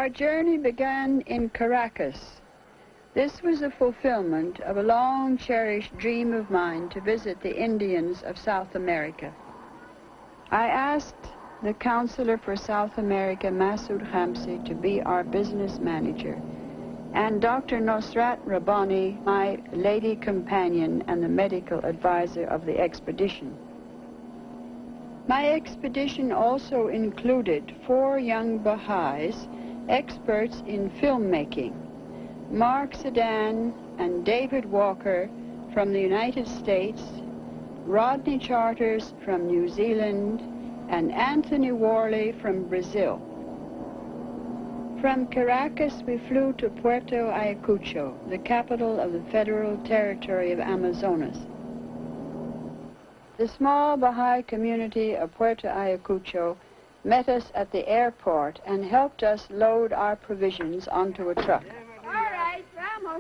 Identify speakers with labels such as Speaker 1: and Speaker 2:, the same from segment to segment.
Speaker 1: Our journey began in Caracas. This was a fulfillment of a long-cherished dream of mine to visit the Indians of South America. I asked the counselor for South America, Maxwell, to be our business manager, and Dr. Nosrat Rabbani, my lady companion and the medical advisor of the expedition. My expedition also included 4 young Baha'is, experts in filmmaking, Mark Sedan and David Walker from the United States, Rodney Charters from New Zealand, and Anthony Worley from Brazil. From Caracas, we flew to Puerto Ayacucho, the capital of the Federal Territory of Amazonas. The small Baha'i community of Puerto Ayacucho met us at the airport and helped us load our provisions onto a truck.
Speaker 2: All right, vamos.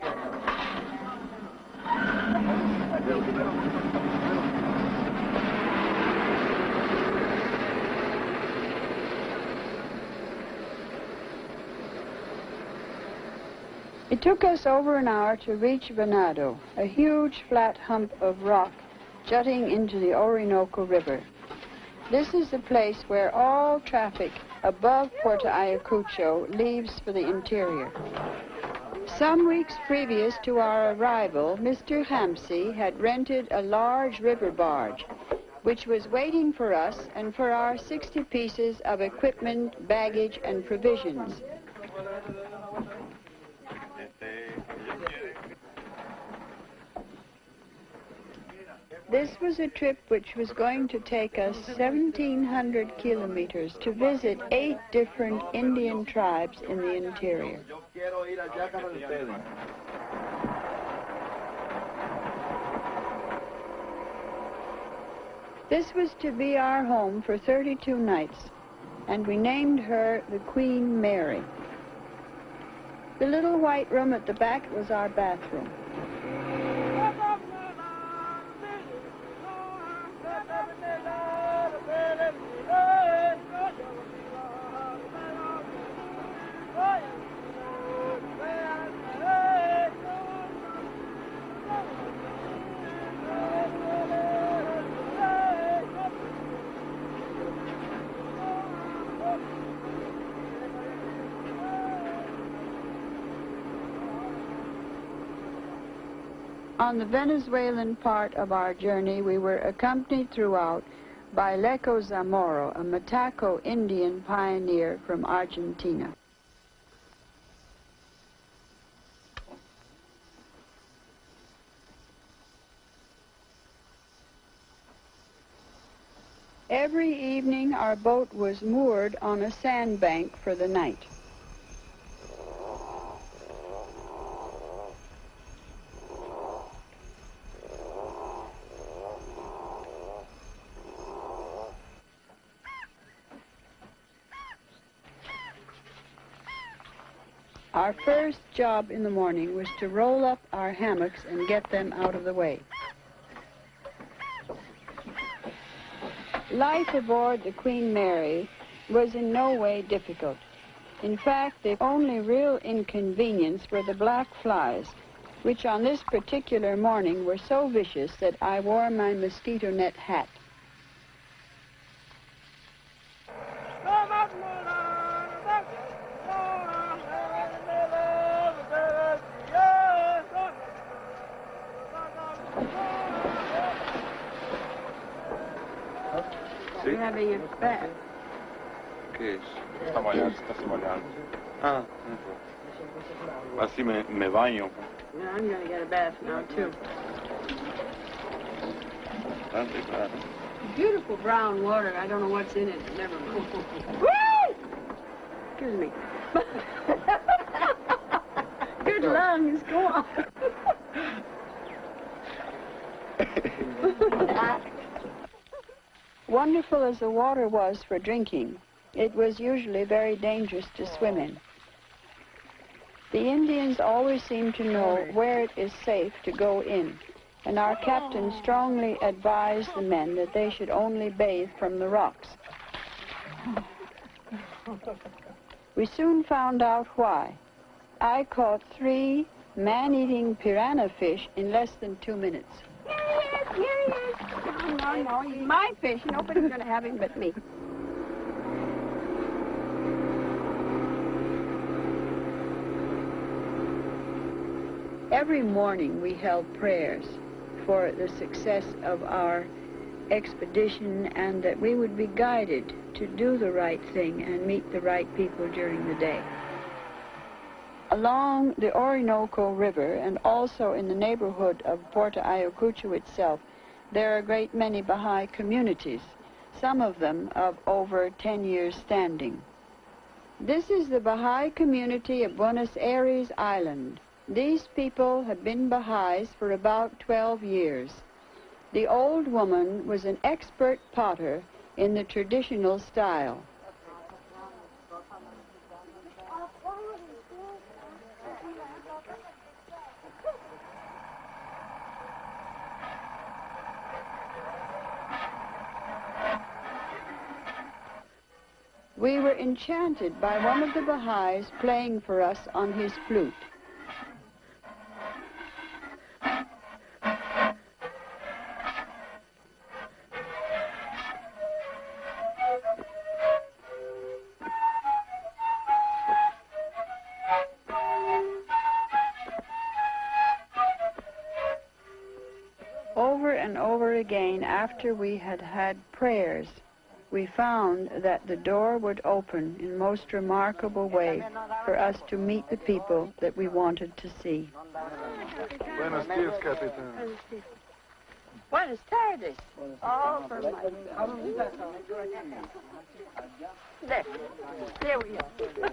Speaker 1: It took us over an hour to reach Venado, a huge flat hump of rock jutting into the Orinoco River. This is the place where all traffic above Puerto Ayacucho leaves for the interior. Some weeks previous to our arrival, Mr. Hampsey had rented a large river barge, which was waiting for us and for our 60 pieces of equipment, baggage, and provisions. This was a trip which was going to take us 1,700 kilometers to visit 8 different Indian tribes in the interior. This was to be our home for 32 nights, and we named her the Queen Mary. The little white room at the back was our bathroom. On the Venezuelan part of our journey, we were accompanied throughout by Leco Zamoro, a Mataco Indian pioneer from Argentina. Every evening, our boat was moored on a sandbank for the night. Our first job in the morning was to roll up our hammocks and get them out of the way. Life aboard the Queen Mary was in no way difficult. In fact, the only real inconvenience were the black flies, which on this particular morning were so vicious that I wore my mosquito net hat.
Speaker 2: You're having a bath.
Speaker 3: ¿Qué es? Está bañando. Ah, así me baño.
Speaker 2: No, I'm going to get a bath now, too. Beautiful brown water. I don't know what's in it. Never mind. Woo! Excuse me. Good lungs. Go on.
Speaker 1: Wonderful as the water was for drinking, it was usually very dangerous to swim in. The Indians always seem to know where it is safe to go in, and our captain strongly advised the men that they should only bathe from the rocks. We soon found out why. I caught 3 man-eating piranha fish in less than 2 minutes.
Speaker 2: Here he is. No, he's my fish. Nobody's going to have him but me.
Speaker 1: Every morning we held prayers for the success of our expedition and that we would be guided to do the right thing and meet the right people during the day. Along the Orinoco River and also in the neighborhood of Puerto Ayacucho itself, there are a great many Baha'i communities, some of them of over 10 years standing. This is the Baha'i community of Buenos Aires Island. These people have been Baha'is for about 12 years. The old woman was an expert potter in the traditional style. We were enchanted by one of the Baha'is playing for us on his flute. Over and over again, after we had had prayers, we found that the door would open in most remarkable way for us to meet the people that we wanted to see.
Speaker 3: Buenos dias, Capitán.
Speaker 2: Buenas tardes. Oh, for my... There we are.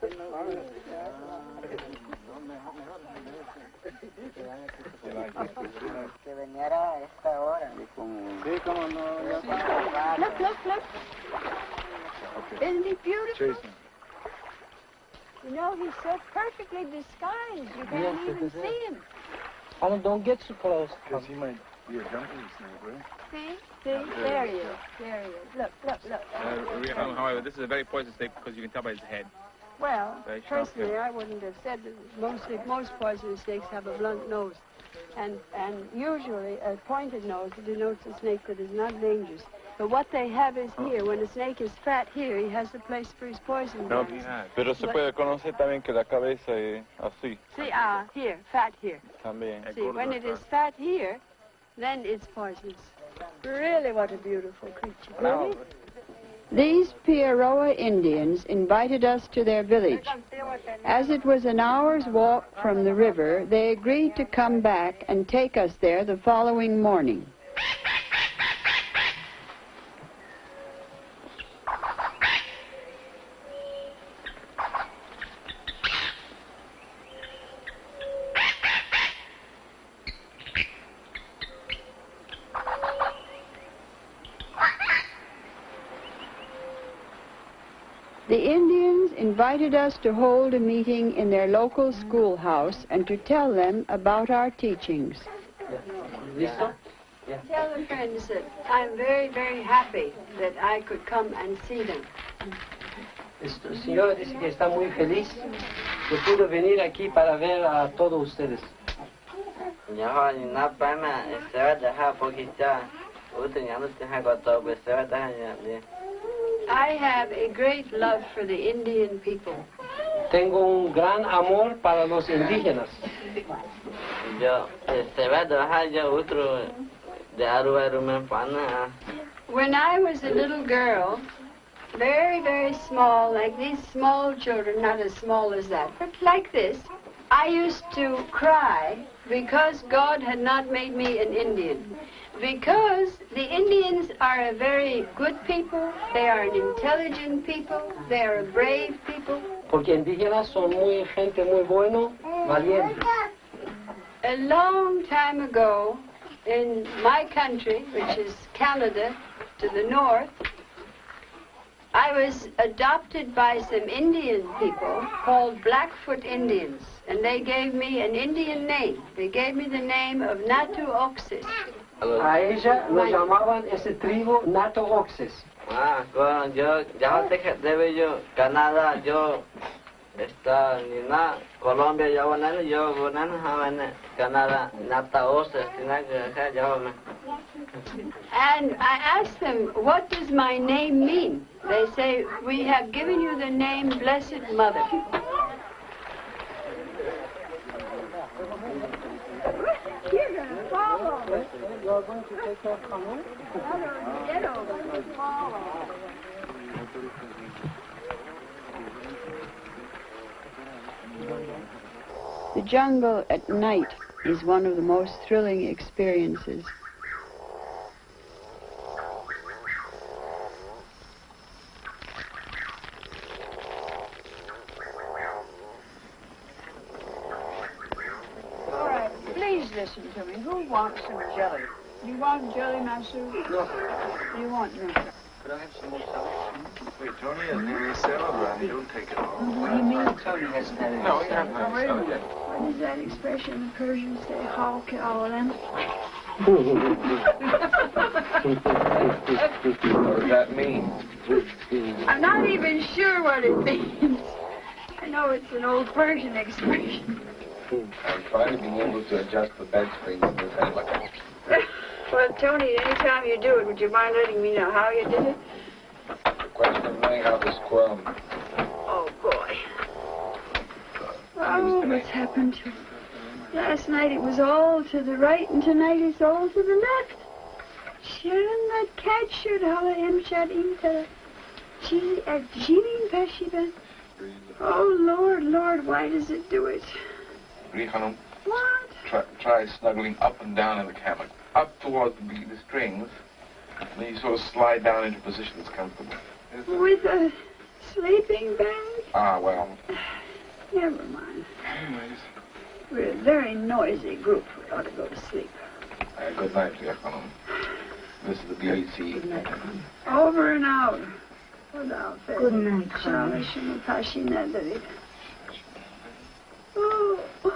Speaker 2: Look. Isn't he beautiful? You know, he's so perfectly disguised, you can't even see him.
Speaker 4: Alan, don't get so close.
Speaker 3: Because he might be a jumping snake, right?
Speaker 2: See? There he is. Look.
Speaker 5: However, this is a very poisonous snake because you can tell by his head.
Speaker 2: Well,
Speaker 5: Very sharp
Speaker 2: personally,
Speaker 5: head.
Speaker 2: I wouldn't have said that most poisonous snakes have a blunt nose. And usually a pointed nose denotes a snake that is not dangerous. But what they have is here. When a snake is fat here, he has a place for his poison
Speaker 3: No,
Speaker 2: glands.
Speaker 3: pero se puede conocer también que la cabeza es así.
Speaker 2: See, here, fat here.
Speaker 3: También.
Speaker 2: See, when it is fat here, then it's poisonous. Really, what a beautiful creature. Really?
Speaker 1: These Piaroa Indians invited us to their village. As it was an hour's walk from the river, they agreed to come back and take us there the following morning. The Indians invited us to hold a meeting in their local schoolhouse and to tell them about our teachings.
Speaker 4: ¿Listo?
Speaker 2: Tell the friends that I'm very, very happy that I could come and see them.
Speaker 4: El señor dice que está muy feliz que pudo venir aquí para ver a todos ustedes.
Speaker 2: I have a great love for the Indian people.
Speaker 4: Tengo un gran amor para los indígenas.
Speaker 2: When I was a little girl, very, very small, like these small children, not as small as that, but like this, I used to cry because God had not made me an Indian. Because the Indians are a very good people, they are an intelligent people, they are a brave people.
Speaker 4: Porque indígenas son gente muy bueno, valientes.
Speaker 2: A long time ago, in my country, which is Canada, to the north, I was adopted by some Indian people called Blackfoot Indians, and they gave me an Indian name. They gave me the name of Amatu'l-Bahá.
Speaker 4: A ella lo llamaban ese tribu Amatu'l-Bahá.
Speaker 6: Bueno, yo ya debe yo Canadá, yo está ni na Colombia ya bueno, yo bueno Canadá nata osa stina que ya bueno.
Speaker 2: And I asked them, what does my name mean? They say, we have given you the name Blessed Mother.
Speaker 1: You're going to follow.
Speaker 4: You're going to take your Khánum?
Speaker 1: Get over. Follow. The jungle at night is one of the most thrilling experiences. All right, please listen to me. Who wants some jelly? You want jelly, Masu?
Speaker 4: No.
Speaker 1: You want no?
Speaker 4: Could I have some more salad?
Speaker 3: Wait, Tony has nearly salad. Don't take it all.
Speaker 1: What do you mean?
Speaker 4: Tony hasn't had any
Speaker 3: No, you
Speaker 4: salad.
Speaker 3: haven't had any salad yet.
Speaker 1: What is that expression the Persians say? Hawk Awalan?
Speaker 3: What does that mean?
Speaker 1: I'm not even sure what it means. I know it's an old Persian expression.
Speaker 3: I'm trying to be able to adjust the bed springs in this head like that.
Speaker 1: Well, Tony, anytime you do it, would you mind letting me know how you did it?
Speaker 3: The question of knowing how to squirm.
Speaker 1: Oh, boy. Oh, what's happened to... Last night it was all to the right, and tonight it's all to the left. Sharon, that cat should holla him shadim to Jean Peshiba. Oh, Lord, Lord, why does it do it?
Speaker 3: Khánum,
Speaker 1: What?
Speaker 3: try snuggling up and down in the hammock. Up towards the strings, and then you sort of slide down into position that's comfortable.
Speaker 1: With a sleeping bag?
Speaker 3: Ah, well.
Speaker 1: Never mind.
Speaker 3: Anyways.
Speaker 1: We're a very noisy group. We ought to go to sleep.
Speaker 3: Good night, dear Khánum. This is the BAC.
Speaker 1: Good night. Over and out. Good night. Oh.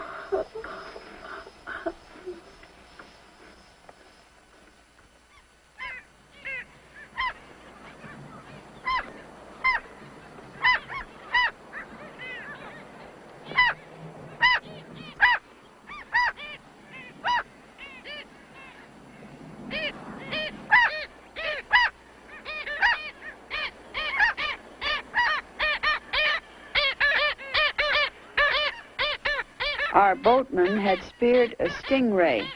Speaker 1: Our boatman had speared a stingray.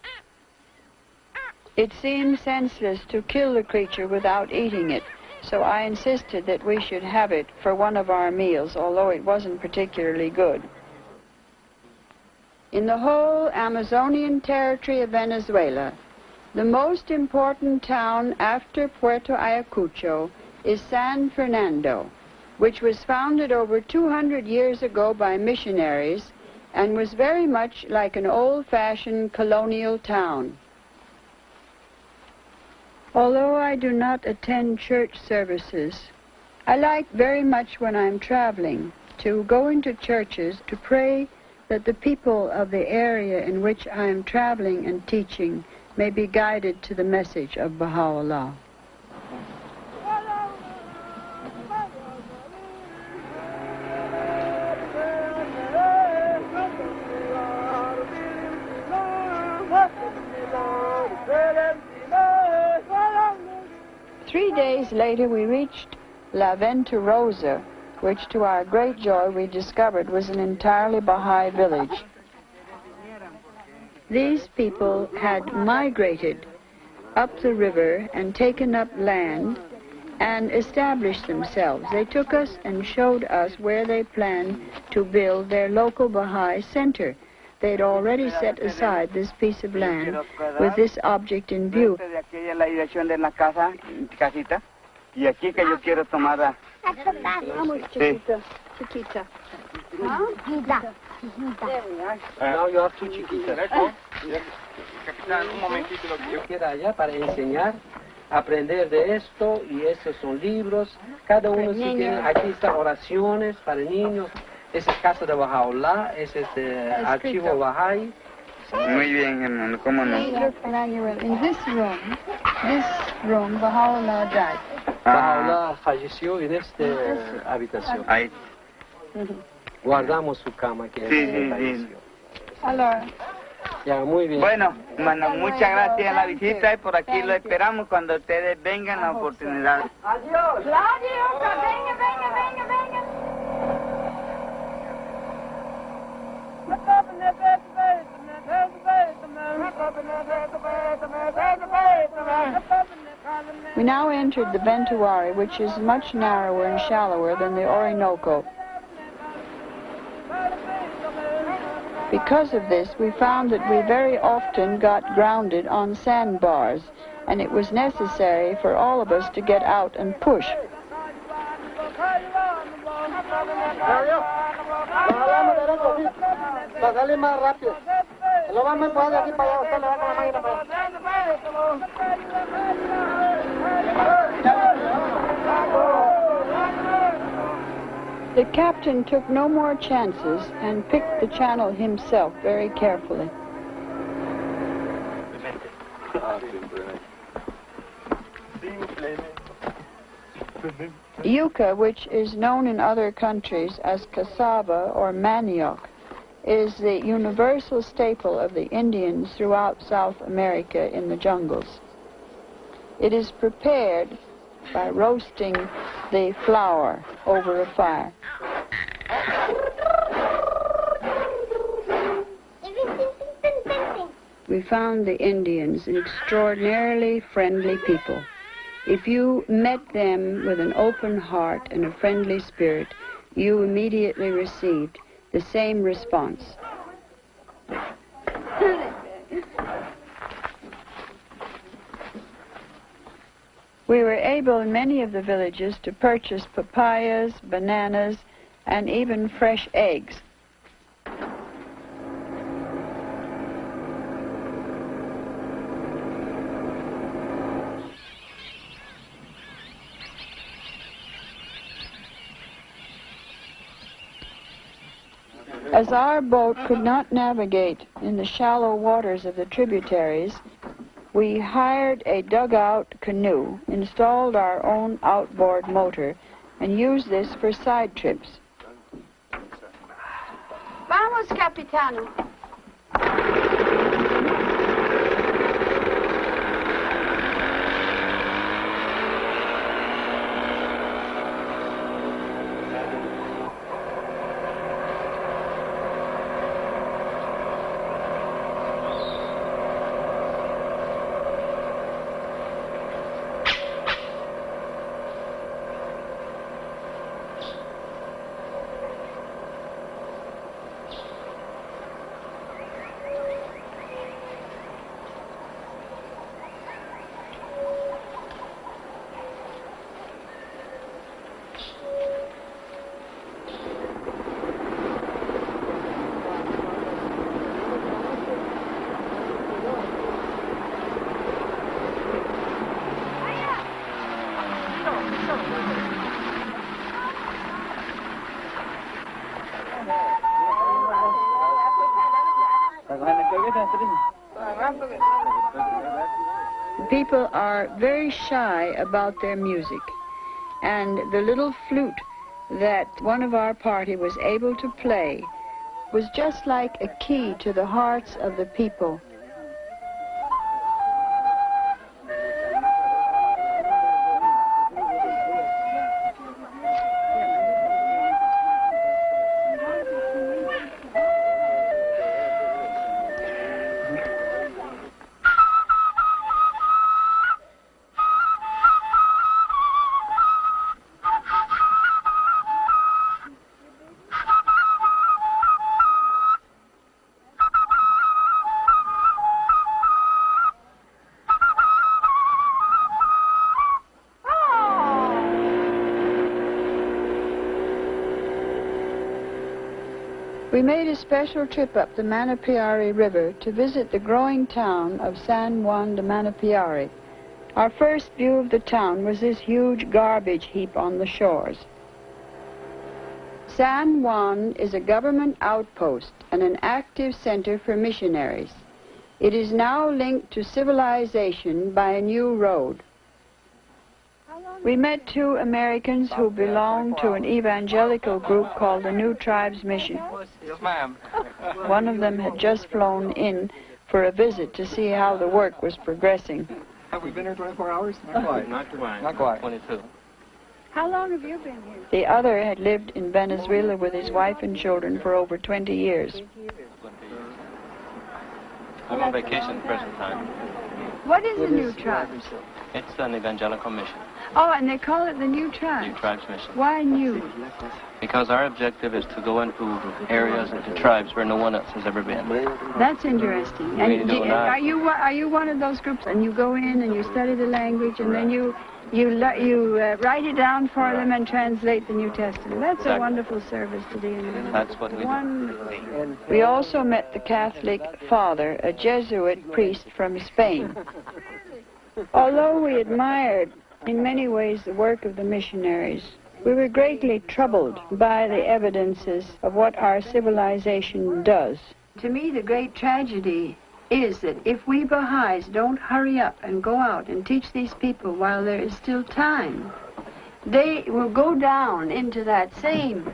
Speaker 1: It seemed senseless to kill the creature without eating it, so I insisted that we should have it for one of our meals, although it wasn't particularly good. In the whole Amazonian territory of Venezuela, the most important town after Puerto Ayacucho is San Fernando, which was founded over 200 years ago by missionaries and was very much like an old-fashioned colonial town. Although I do not attend church services, I like very much when I'm traveling to go into churches to pray that the people of the area in which I am traveling and teaching may be guided to the message of Baha'u'llah. days later, we reached La Venturosa, which to our great joy we discovered was an entirely Baha'i village. These people had migrated up the river and taken up land and established themselves. They took us and showed us where they planned to build their local Baha'i center. They'd already set aside this piece of land with this object in view.
Speaker 4: Now you have two chiquitas.
Speaker 5: Capitán, un momentito lo que
Speaker 4: Yo quiero allá para enseñar, aprender de esto, y estos son libros. Cada uno sí tiene, aquí están oraciones para niños. Esa es casa de Baha'u'llah, ese es el archivo Bahá'í.
Speaker 7: Muy bien, hermano, cómo no.
Speaker 1: In this room, Baha'u'llah died.
Speaker 4: Bahá'u'lláh falleció en esta habitación.
Speaker 7: Ahí.
Speaker 4: Guardamos su cama que él falleció. Ya, muy bien.
Speaker 7: Bueno, hermano, muchas gracias a la visita y por aquí lo esperamos cuando ustedes vengan la oportunidad.
Speaker 2: Adiós. Adiós. Venga, venga, venga, venga.
Speaker 1: We now entered the Bentuari, which is much narrower and shallower than the Orinoco. Because of this, we found that we very often got grounded on sandbars, and it was necessary for all of us to get out and push. The captain took no more chances and picked the channel himself very carefully. Yucca, which is known in other countries as cassava or manioc, is the universal staple of the Indians throughout South America in the jungles. It is prepared by roasting the flour over a fire. We found the Indians an extraordinarily friendly people. If you met them with an open heart and a friendly spirit, you immediately received the same response. We were able in many of the villages to purchase papayas, bananas, and even fresh eggs. As our boat could not navigate in the shallow waters of the tributaries, we hired a dugout canoe, installed our own outboard motor, and used this for side trips.
Speaker 2: Vamos, capitano.
Speaker 1: People are very shy about their music, and the little flute that one of our party was able to play was just like a key to the hearts of the people. We made a special trip up the Manapiari River to visit the growing town of San Juan de Manapiari. Our first view of the town was this huge garbage heap on the shores. San Juan is a government outpost and an active center for missionaries. It is now linked to civilization by a new road. We met two Americans who belonged to an evangelical group called the New Tribes Mission.
Speaker 5: Yes, ma'am.
Speaker 1: One of them had just flown in for a visit to see how the work was progressing.
Speaker 5: Have we been here 24 hours? Not quite. Not quite. 22.
Speaker 2: How long have you been here?
Speaker 1: The other had lived in Venezuela with his wife and children for over 20 years.
Speaker 8: I'm on vacation at the present time.
Speaker 2: What is the New Tribes?
Speaker 8: It's an evangelical mission,
Speaker 2: Oh, and they call it the New
Speaker 8: New
Speaker 2: Tribes.
Speaker 8: Tribes mission.
Speaker 2: Why new?
Speaker 8: Because our objective is to go into areas, into tribes where no one else has ever been.
Speaker 2: That's interesting.
Speaker 8: We
Speaker 2: And
Speaker 8: do not.
Speaker 2: are you one of those groups? And you go in and you study the language, and then you write it down for them and translate the New Testament. That's a
Speaker 8: Exactly.
Speaker 2: wonderful service to the Indians.
Speaker 8: That's what we do.
Speaker 2: Wonderful.
Speaker 1: We also met the Catholic father, a Jesuit priest from Spain. Although we admired in many ways the work of the missionaries, we were greatly troubled by the evidences of what our civilization does.
Speaker 2: To me, the great tragedy is that if we Baha'is don't hurry up and go out and teach these people while there is still time, they will go down into that same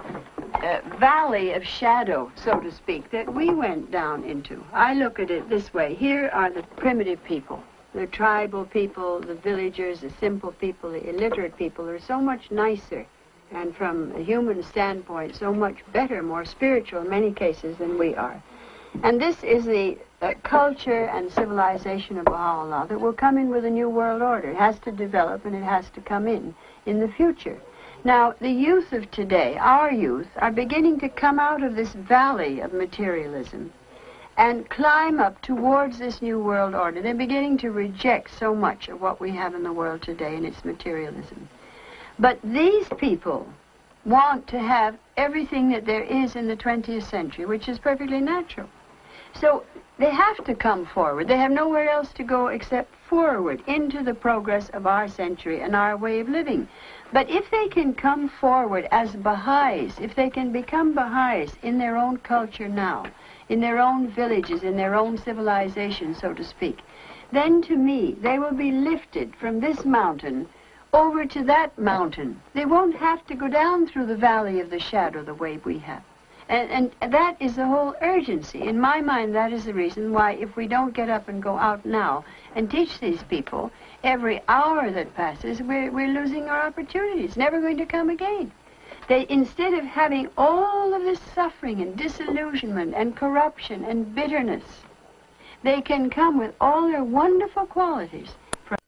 Speaker 2: valley of shadow, so to speak, that we went down into. I look at it this way. Here are the primitive people, the tribal people, the villagers, the simple people, the illiterate people are so much nicer and from a human standpoint so much better, more spiritual in many cases than we are. And this is the culture and civilization of Baha'u'llah that will come in with a new world order. It has to develop and it has to come in the future. Now, the youth of today, our youth, are beginning to come out of this valley of materialism and climb up towards this new world order. They're beginning to reject so much of what we have in the world today and its materialism. But these people want to have everything that there is in the 20th century, which is perfectly natural. So they have to come forward. They have nowhere else to go except forward into the progress of our century and our way of living. But if they can come forward as Baha'is, if they can become Baha'is in their own culture now, in their own villages, in their own civilization, so to speak, then to me, they will be lifted from this mountain over to that mountain. They won't have to go down through the valley of the shadow the way we have. And that is the whole urgency. In my mind, that is the reason why if we don't get up and go out now and teach these people, every hour that passes, we're losing our opportunity. It's never going to come again. They, instead of having all of this suffering and disillusionment and corruption and bitterness, they can come with all their wonderful qualities from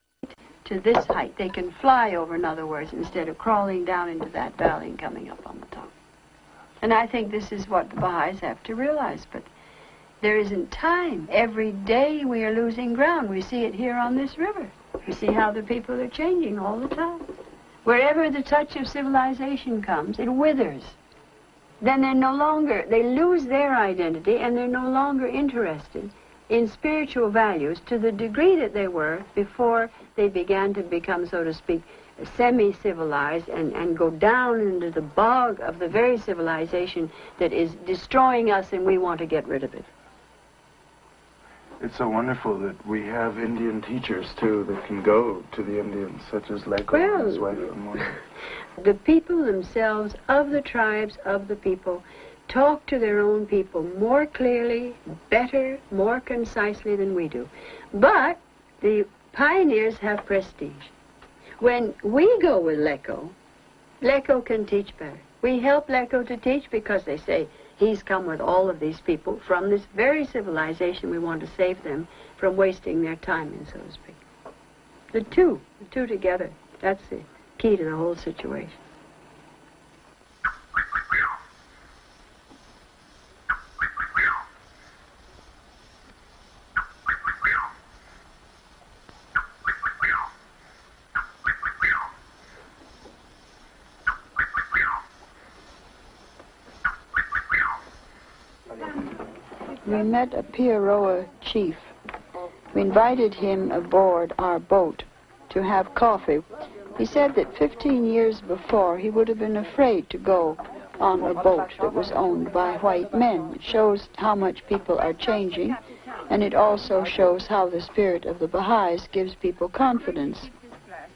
Speaker 2: to this height. They can fly over, in other words, instead of crawling down into that valley and coming up on the top. And I think this is what the Baha'is have to realize, but there isn't time. Every day we are losing ground. We see it here on this river. We see how the people are changing all the time. Wherever the touch of civilization comes, it withers. Then they're no longer, they lose their identity and they're no longer interested in spiritual values to the degree that they were before they began to become, so to speak, semi-civilized and go down into the bog of the very civilization that is destroying us, and we want to get rid of it.
Speaker 9: It's so wonderful that we have Indian teachers, too, that can go to the Indians, such as Leko and his wife.
Speaker 2: The people themselves, of the tribes, of the people, talk to their own people more clearly, better, more concisely than we do. But the pioneers have prestige. When we go with Leko, Leko can teach better. We help Leko to teach because they say he's come with all of these people from this very civilization. We want to save them from wasting their time in, so to speak. The two together, that's the key to the whole situation.
Speaker 1: We met a Piaroa chief. We invited him aboard our boat to have coffee. He said that 15 years before he would have been afraid to go on a boat that was owned by white men. It shows how much people are changing, and it also shows how the spirit of the Baha'is gives people confidence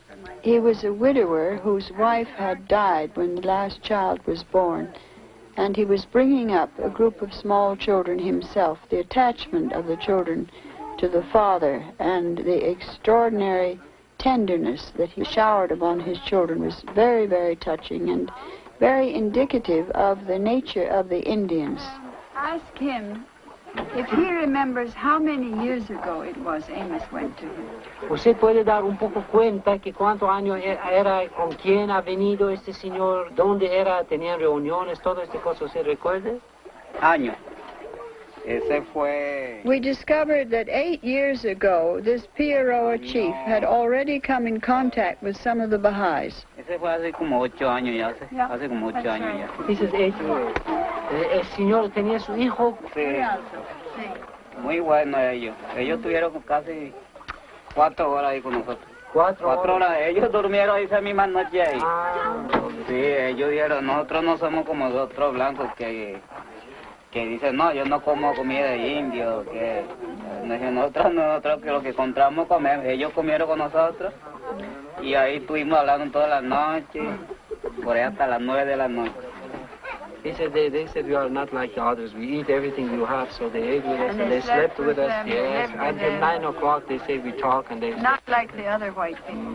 Speaker 1: He was a widower whose wife had died when the last child was born, and he was bringing up a group of small children himself. The attachment of the children to the father and the extraordinary tenderness that he showered upon his children was very, very touching and very indicative of the nature of the Indians.
Speaker 2: Ask him if he remembers how many years ago it was Amos went to him.
Speaker 4: ¿Usted puede dar un poco cuenta que cuántos años era, con quién ha venido este señor, dónde era, tenían reuniones, todo este cosa, ¿se recuerda?
Speaker 7: Año. Ese fue...
Speaker 1: We discovered that 8 years ago, this Piaroa chief had already come in contact with some of the Baha'is.
Speaker 7: Ese fue hace como 8 años ya, hace como 8 años ya.
Speaker 4: This is 8 years. El señor tenía su hijo.
Speaker 7: Sí. Muy bueno ellos. Ellos tuvieron casi 4 horas ahí con nosotros. 4 horas. Ellos durmieron esa misma noche ahí. Sí, ellos dijeron, nosotros no somos como los otros blancos que dicen, no, yo no como comida de indio, que nosotros que lo que encontramos comemos. Ellos comieron con nosotros y ahí estuvimos hablando toda la noche, por ahí hasta las 9 de la noche.
Speaker 4: They said we are not like the others. We eat everything you have, so they ate with us and they slept with us. Yes, until 9 o'clock they say we talk and they...
Speaker 2: Not like the other white people.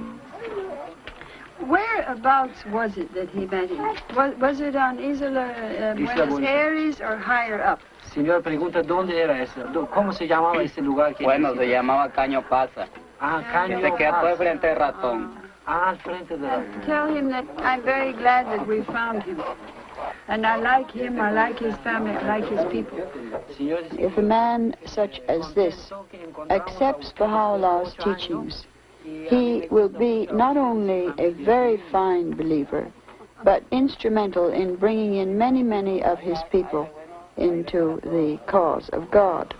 Speaker 2: Whereabouts was it that he met him? Was it on Isla Buenos Aires or higher up?
Speaker 4: Señor pregunta dónde era eso, cómo se llamaba ese lugar que...
Speaker 7: Bueno, se llamaba Caño Pasa.
Speaker 4: Ah, Caño
Speaker 7: Pasa. Se quedó al frente del ratón.
Speaker 4: Al frente del ratón.
Speaker 2: Tell him that I'm very glad that we found him. And I like him, I like his family, I like his people.
Speaker 1: If a man such as this accepts Baha'u'llah's teachings, he will be not only a very fine believer, but instrumental in bringing in many, many of his people into the cause of God.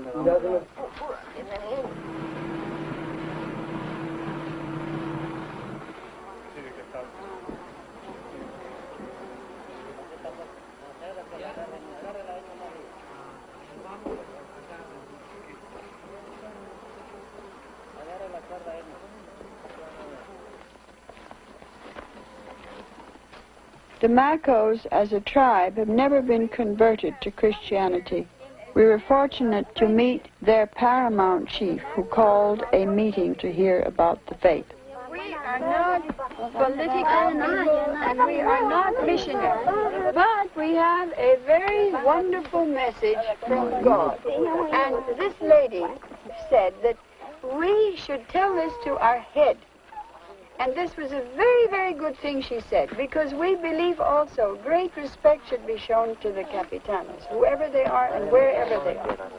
Speaker 1: The Macos, as a tribe, have never been converted to Christianity. We were fortunate to meet their paramount chief, who called a meeting to hear about the faith.
Speaker 2: We are not political people and we are not missionaries, but we have a very wonderful message from God. And this lady said that we should tell this to our head. And this was a very, very good thing she said, because we believe also great respect should be shown to the capitanes, whoever they are and wherever they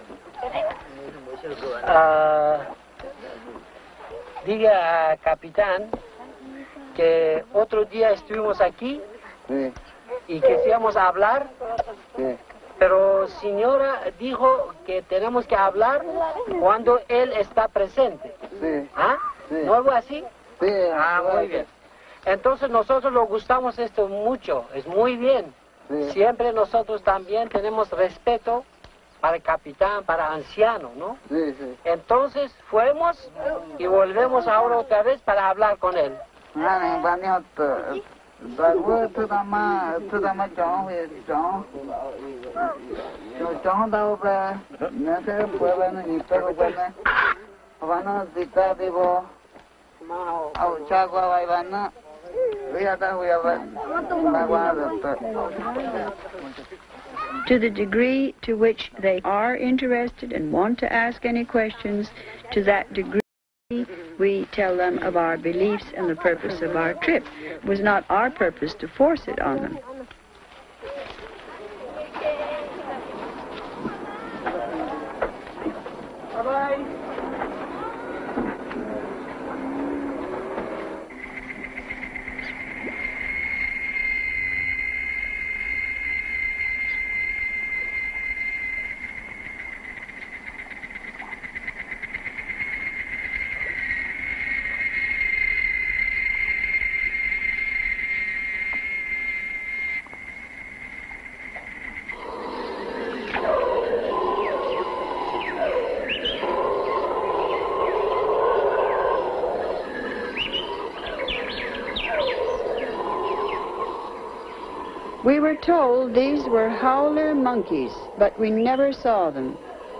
Speaker 2: are.
Speaker 4: Diga, capitán, que otro día estuvimos aquí y queríamos hablar, pero señora dijo que tenemos que hablar cuando él está presente. ¿Ah? ¿No algo así?
Speaker 10: Sí,
Speaker 4: muy bien. Entonces nosotros nos gustamos esto mucho, es muy bien. Siempre nosotros también tenemos respeto para el capitán, para anciano, ¿no? Entonces fuimos y volvemos ahora otra vez para hablar con él.
Speaker 1: To the degree to which they are interested and want to ask any questions, to that degree we tell them of our beliefs and the purpose of our trip. It was not our purpose to force it on them.
Speaker 2: Bye-bye.
Speaker 1: We were told these were howler monkeys, but we never saw them.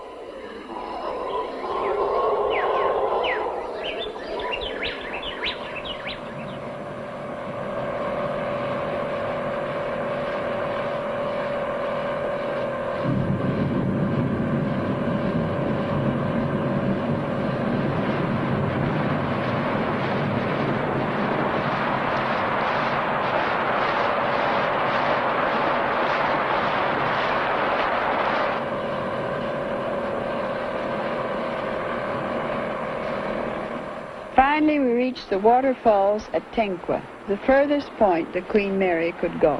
Speaker 1: Finally, we reached the waterfalls at Tenqua, the furthest point the Queen Mary could go.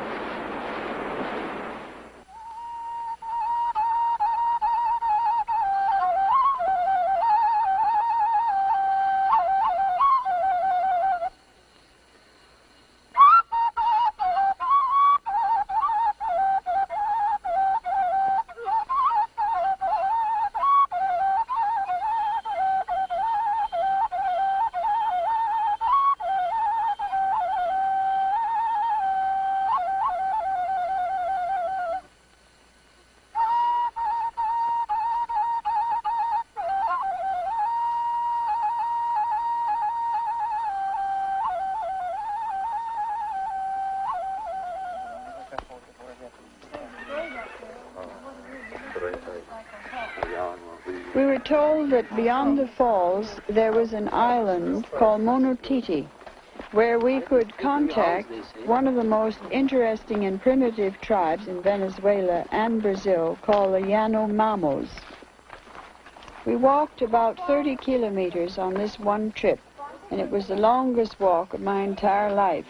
Speaker 1: We were told that beyond the falls there was an island called Monotiti, where we could contact one of the most interesting and primitive tribes in Venezuela and Brazil called the Yanomamos. We walked about 30 kilometers on this one trip, and it was the longest walk of my entire life.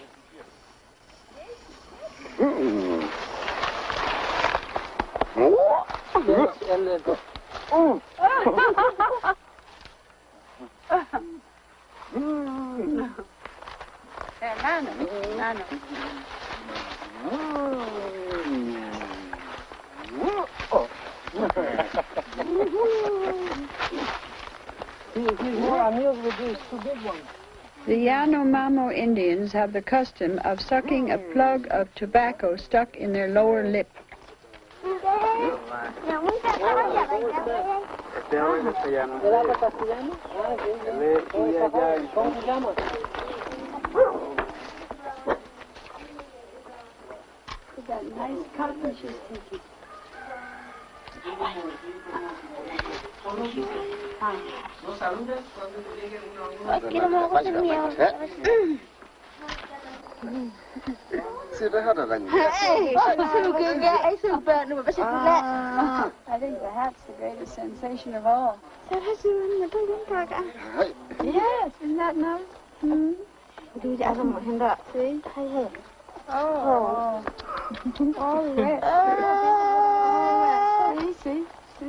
Speaker 1: The Yanomamo Indians have the custom of sucking a plug of tobacco stuck in their lower lip.
Speaker 2: That nice cotton she's taking. I think the hat's the greatest sensation of all. Yes, isn't that nice? See? Oh. Oh, yes. See?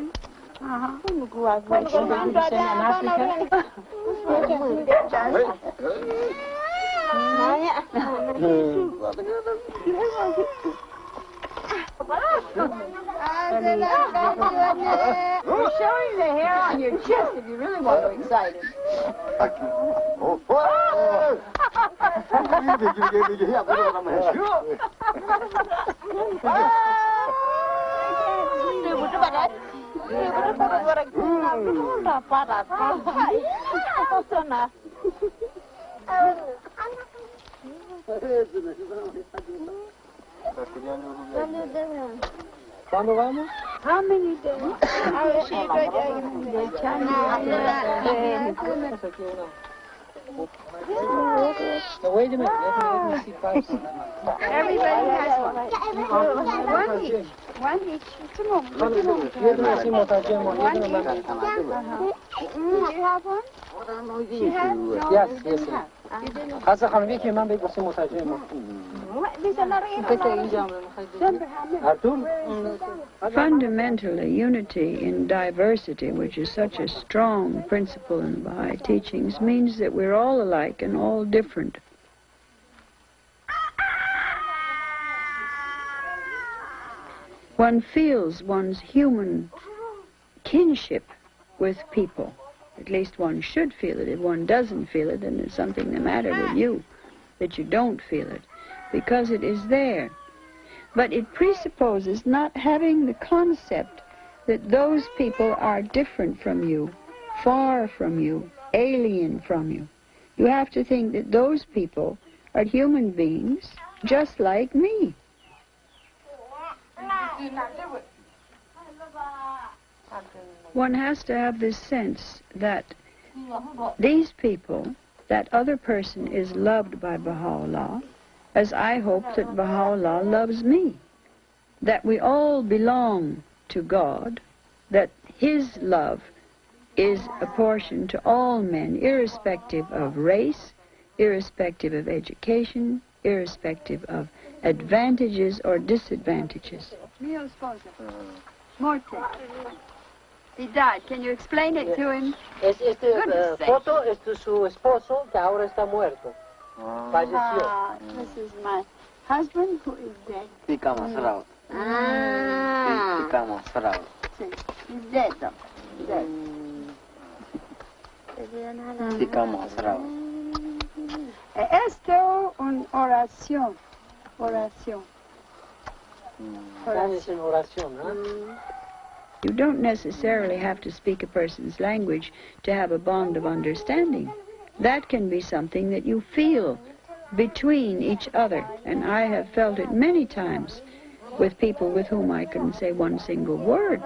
Speaker 1: You're showing the hair on your chest if you really want to be excited.
Speaker 4: ¿Cuándo vamos?
Speaker 2: How many days?
Speaker 4: Wait a minute, let me see first.
Speaker 2: Everybody has one. One each. One each. Come on. One each. Did you have one? She had? No,
Speaker 4: Yes,
Speaker 2: you
Speaker 4: yes.
Speaker 2: didn't have. You didn't have.
Speaker 4: از خانمی که من بگوسیم مترجم
Speaker 1: Fundamentally, unity in diversity, which is such a strong principle in Baha'i teachings, means that we're all alike and all different. One feels one's human kinship with people. At least one should feel it. If one doesn't feel it, then there's something the matter with you, that you don't feel it, because it is there. But it presupposes not having the concept that those people are different from you, far from you, alien from you. You have to think that those people are human beings just like me. One has to have this sense that these people, that other person is loved by Baha'u'llah, as I hope that Baha'u'llah loves me. That we all belong to God, that His love is apportioned to all men, irrespective of race, irrespective of education, irrespective of advantages or disadvantages.
Speaker 2: Mio sposo. Morte. He died. Can you explain it to him? Goodness sake.
Speaker 4: Foto es de su esposo que ahora está muerto. Falleció.
Speaker 2: This is my husband who is dead.
Speaker 6: Ficamos raus. Ficamos raus.
Speaker 2: He's dead though. Dead.
Speaker 6: Ficamos raus.
Speaker 2: Esto una oración. Oración.
Speaker 4: Oración,
Speaker 1: You don't necessarily have to speak a person's language to have a bond of understanding. That can be something that you feel between each other, and I have felt it many times with people with whom I couldn't say one single word.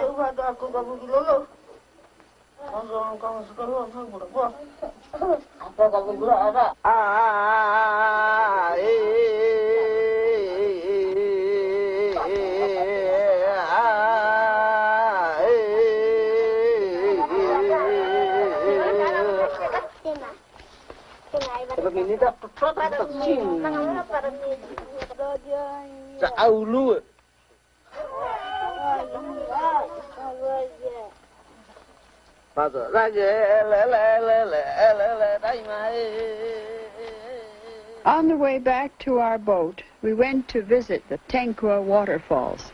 Speaker 1: On the way back to our boat, we went to visit the Tenkwa waterfalls.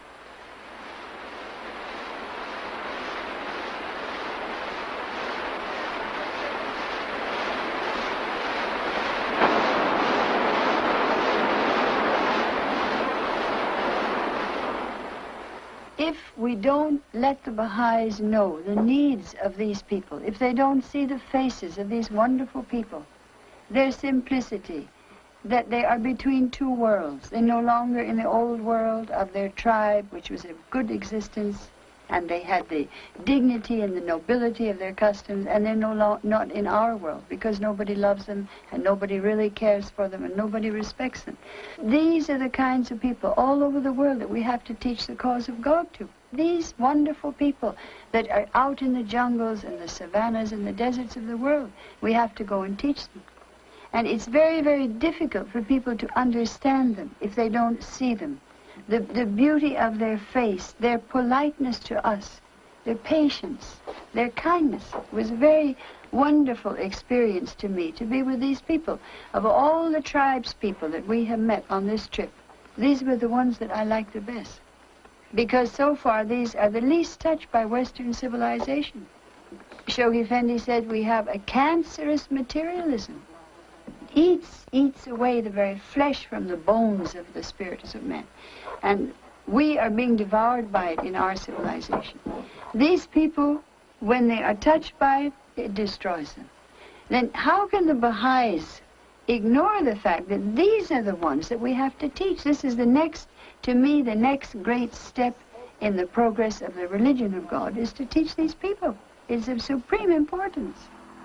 Speaker 1: If we don't let the Baha'is know the needs of these people, if they don't see the faces of these wonderful people, their simplicity, that they are between two worlds. They're no longer in the old world of their tribe, which was a good existence, and they had the dignity and the nobility of their customs, and they're not in our world, because nobody loves them, and nobody really cares for them, and nobody respects them. These are the kinds of people all over the world that we have to teach the cause of God to. These wonderful people that are out in the jungles and the savannas and the deserts of the world, we have to go and teach them. And it's very, very difficult for people to understand them if they don't see them. The beauty of their face, their politeness to us, their patience, their kindness. It was a very wonderful experience to me to be with these people. Of all the tribes people that we have met on this trip, these were the ones that I liked the best. Because so far these are the least touched by Western civilization. Shoghi Effendi said we have a cancerous materialism. Eats away the very flesh from the bones of the spirits of men. And we are being devoured by it in our civilization. These people, when they are touched by it, it destroys them. Then how can the Baha'is ignore the fact that these are the ones that we have to teach? This is the next, to me, the next great step in the progress of the religion of God is to teach these people. It's of supreme importance.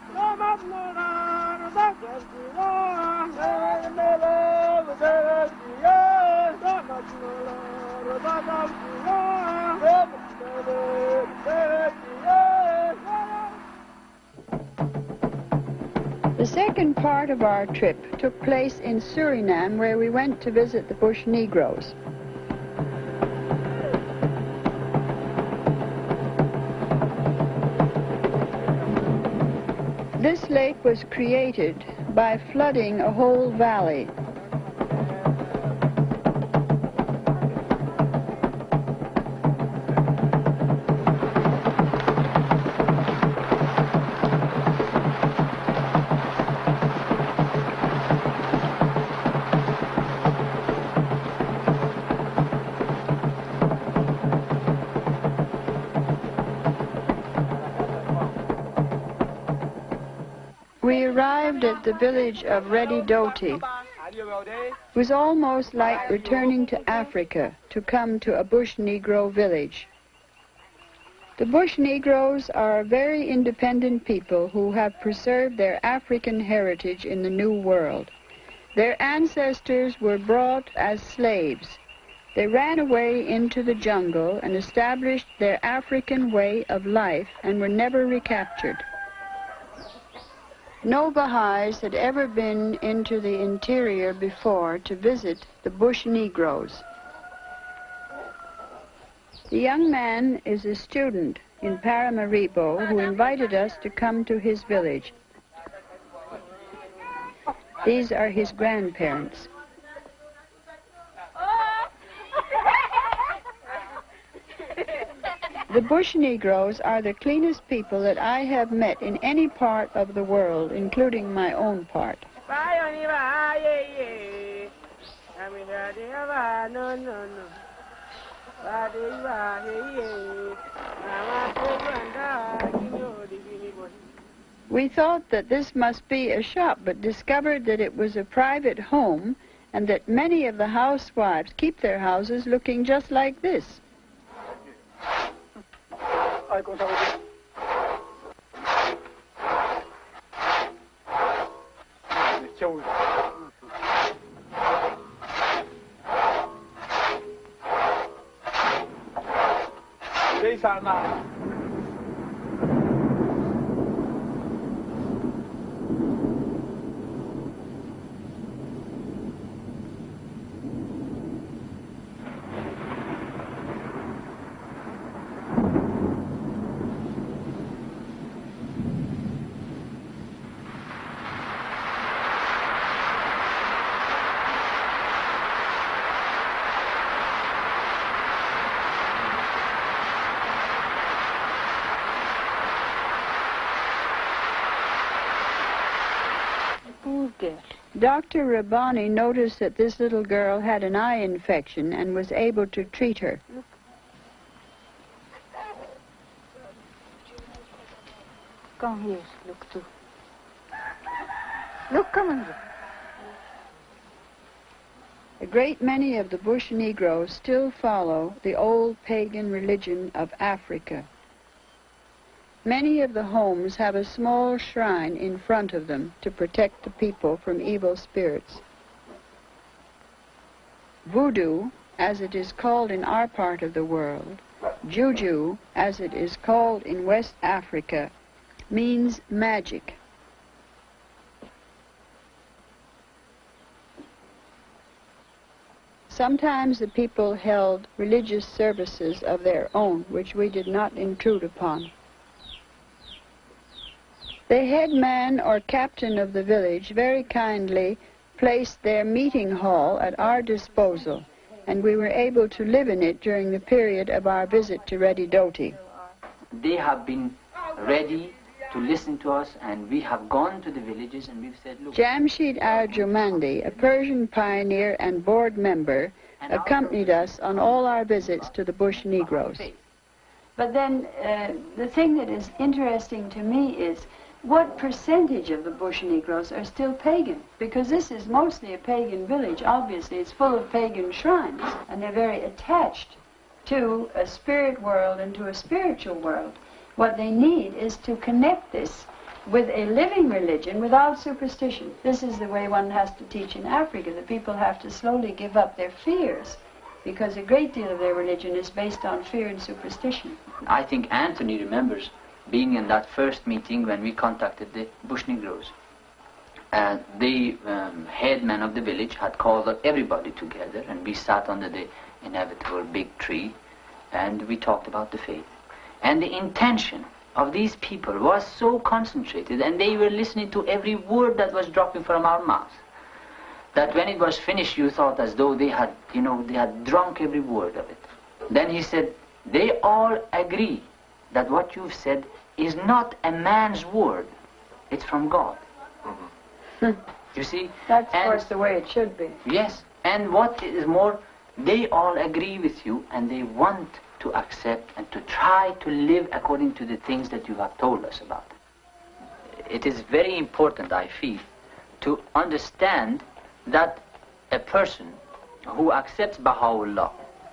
Speaker 1: The second part of our trip took place in Suriname, where we went to visit the Bush Negroes. This lake was created by flooding a whole valley. arrived at the village of Redidoti, it was almost like returning to Africa to come to a bush Negro village. The bush Negroes are very independent people who have preserved their African heritage in the New World. Their ancestors were brought as slaves. They ran away into the jungle and established their African way of life and were never recaptured. No Baha'is had ever been into the interior before to visit the bush Negroes. The young man is a student in Paramaribo who invited us to come to his village. These are his grandparents. The bush Negroes are the cleanest people that I have met in any part of the world, including my own part. We thought that this must be a shop, but discovered that it was a private home and that many of the housewives keep their houses looking just like this. Dr. Rabbani noticed that this little girl had an eye infection and was able to treat her.
Speaker 10: Come here, look too. Look, come on.
Speaker 1: A great many of the bush Negroes still follow the old pagan religion of Africa. Many of the homes have a small shrine in front of them to protect the people from evil spirits. Voodoo, as it is called in our part of the world, Juju, as it is called in West Africa, means magic. Sometimes the people held religious services of their own, which we did not intrude upon. The headman or captain of the village very kindly placed their meeting hall at our disposal, and we were able to live in it during the period of our visit to Redidoti.
Speaker 11: They have been ready to listen to us, and we have gone to the villages and we've said, look.
Speaker 1: Jamshid Arjumandi, a Persian pioneer and board member, accompanied us on all our visits to the bush Negroes.
Speaker 2: But then the thing that is interesting to me is what percentage of the bush Negroes are still pagan? Because this is mostly a pagan village. Obviously, it's full of pagan shrines, and they're very attached to a spirit world and to a spiritual world. What they need is to connect this with a living religion without superstition. This is the way one has to teach in Africa. The people have to slowly give up their fears, because a great deal of their religion is based on fear and superstition.
Speaker 11: I think Anthony remembers being in that first meeting when we contacted the bush Negroes. The headman of the village had called everybody together, and we sat under the inevitable big tree, and we talked about the faith. And the intention of these people was so concentrated, and they were listening to every word that was dropping from our mouths, that when it was finished, you thought as though they had, they had drunk every word of it. Then he said, they all agree that what you've said is not a man's word, it's from God. You see?
Speaker 1: That's, of course, the way it should be.
Speaker 11: Yes, and what is more, they all agree with you, and they want to accept and to try to live according to the things that you have told us about. it is very important, I feel, to understand that a person who accepts Baha'u'llah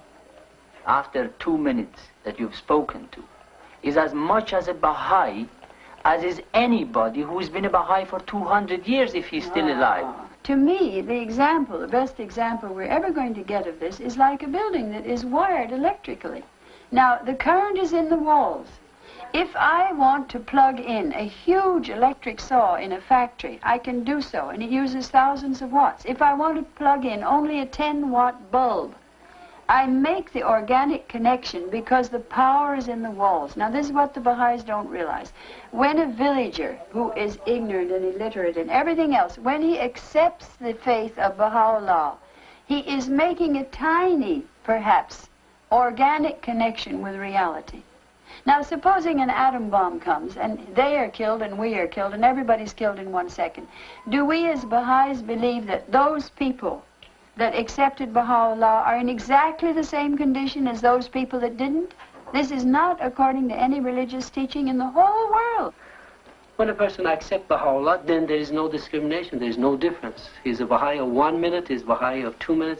Speaker 11: after 2 minutes that you've spoken to is as much as a Baha'i as is anybody who's been a Baha'i for 200 years if he's still alive.
Speaker 2: To me, the best example we're ever going to get of this is like a building that is wired electrically. Now, the current is in the walls. If I want to plug in a huge electric saw in a factory, I can do so, and it uses thousands of watts. If I want to plug in only a 10-watt bulb, I make the organic connection because the power is in the walls. Now, this is what the Baha'is don't realize. When a villager who is ignorant and illiterate and everything else, when he accepts the faith of Baha'u'llah, he is making a tiny, perhaps, organic connection with reality. Now, supposing an atom bomb comes, and they are killed and we are killed, and everybody's killed in 1 second. Do we as Baha'is believe that those people that accepted Baha'u'llah are in exactly the same condition as those people that didn't? This is not according to any religious teaching in the whole world.
Speaker 4: When a person accepts Baha'u'llah, then there is no discrimination, there is no difference. He's a Baha'i of 1 minute, he's a Baha'i of 2 minutes,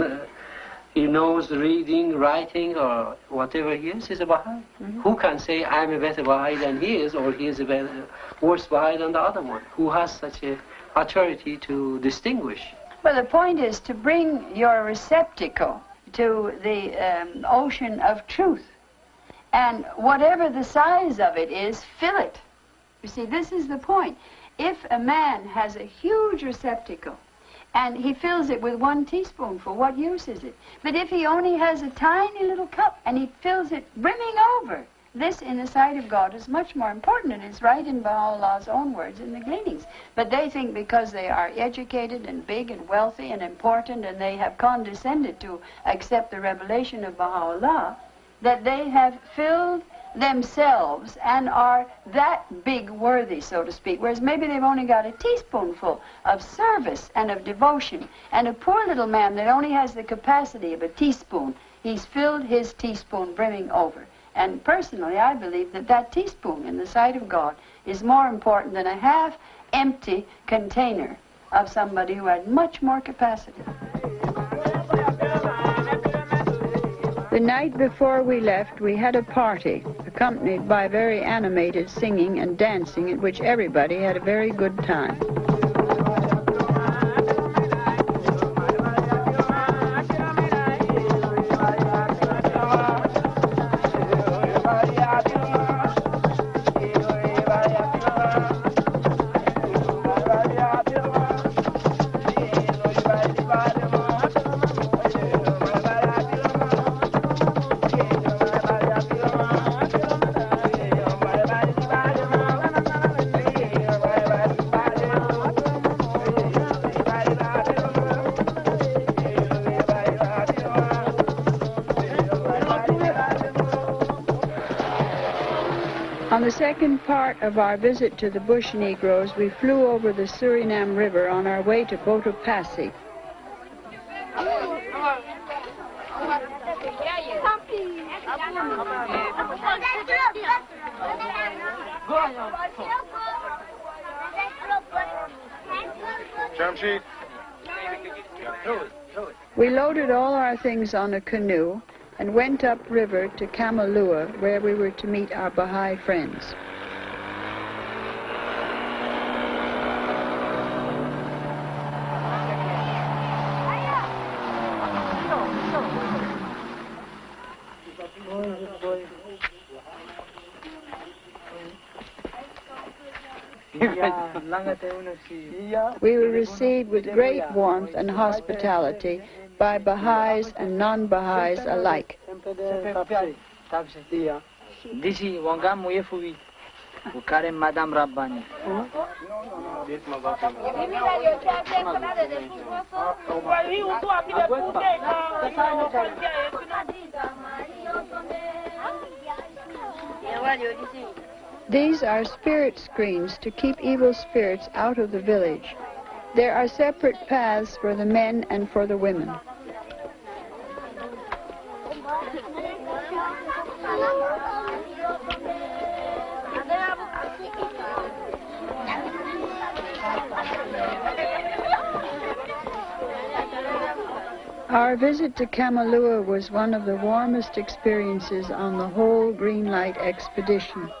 Speaker 4: he knows reading, writing, or whatever he is, he's a Baha'i. Who can say, I'm a better Baha'i than he is, or he is a worse Baha'i than the other one? Who has such a authority to distinguish?
Speaker 2: Well, the point is to bring your receptacle to the ocean of truth. And whatever the size of it is, fill it. You see, this is the point. If a man has a huge receptacle and he fills it with 1 teaspoonful, what use is it? But if he only has a tiny little cup and he fills it brimming over, this, in the sight of God, is much more important, and it's right in Baha'u'llah's own words in the gleanings. But they think because they are educated and big and wealthy and important, and they have condescended to accept the revelation of Baha'u'llah, that they have filled themselves and are that big worthy, so to speak, whereas maybe they've only got a teaspoonful of service and of devotion. And a poor little man that only has the capacity of a teaspoon, he's filled his teaspoon brimming over. And personally, I believe that that teaspoon in the sight of God is more important than a half-empty container of somebody who had much more capacity.
Speaker 1: The night before we left, we had a party, accompanied by very animated singing and dancing, at which everybody had a very good time. On the second part of our visit to the bush Negroes, we flew over the Suriname River on our way to Botopasi. We loaded all our things on a canoe and went upriver to Kamalua, where we were to meet our Baha'i friends. We were received with great warmth and hospitality by Baha'is and non-Baha'is alike. These are spirit screens to keep evil spirits out of the village. There are separate paths for the men and for the women. Our visit to Kamalua was one of the warmest experiences on the whole Green Light expedition.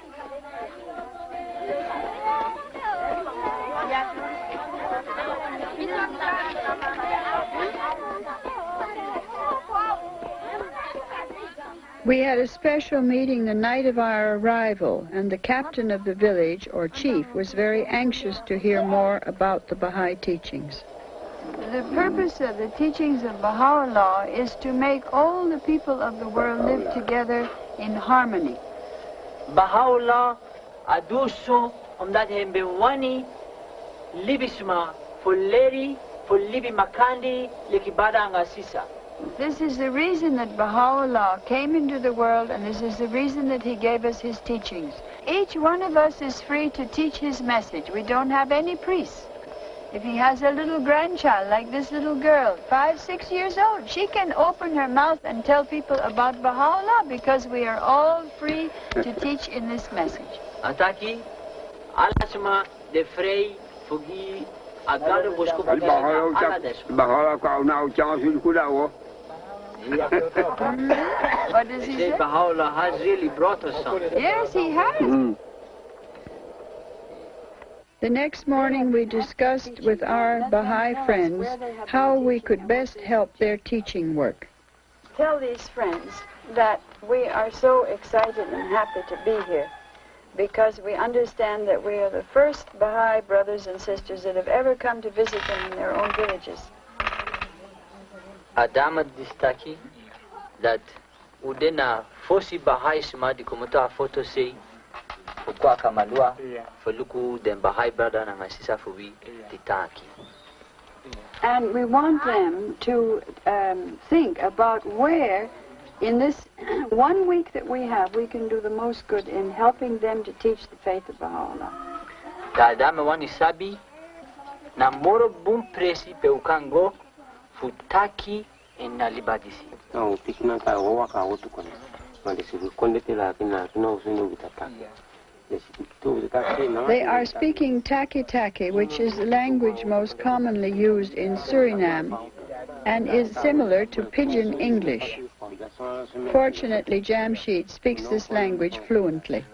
Speaker 1: We had a special meeting the night of our arrival, and the captain of the village, or chief, was very anxious to hear more about the Baha'i teachings.
Speaker 2: The purpose of the teachings of Baha'u'llah is to make all the people of the world live together in harmony.
Speaker 12: Baha'u'llah aduso omdat hembewani libisma fulleri fullibi makandi lekibada angasisa.
Speaker 2: This is the reason that Baha'u'llah came into the world, and this is the reason that he gave us his teachings. Each one of us is free to teach his message. We don't have any priests. If he has a little grandchild, like this little girl, 5, 6 years old, she can open her mouth and tell people about Baha'u'llah, because we are all free to teach in this message.
Speaker 12: Ataki, alasma de frey fugi agado busco
Speaker 2: What does he say?
Speaker 12: Baha'u'llah has really brought us something.
Speaker 2: Yes, he has.
Speaker 1: The next morning we discussed with our Baha'i friends how we could best help their teaching work.
Speaker 2: Tell these friends that we are so excited and happy to be here, because we understand that we are the first Baha'i brothers and sisters that have ever come to visit them in their own villages.
Speaker 12: Adama distaki that udena fosi Baha'i smadi kumuta photo say ukwa kamalua foluku den Baha'i brother na ngasisa fuwi ditaki.
Speaker 2: And we want them to think about where in this 1 week that we have, we can do the most good in helping them to teach the faith of Baha'u'llah.
Speaker 12: Adama wani sabi na moro bum presi pe ukango futaki na libadisi.
Speaker 13: No, pikna ka wawa ka wotu kone. Mandesi kondete la kina usunu bitataki.
Speaker 1: They are speaking taki-taki, which is the language most commonly used in Suriname and is similar to Pidgin English. Fortunately, Jamshid speaks this language fluently.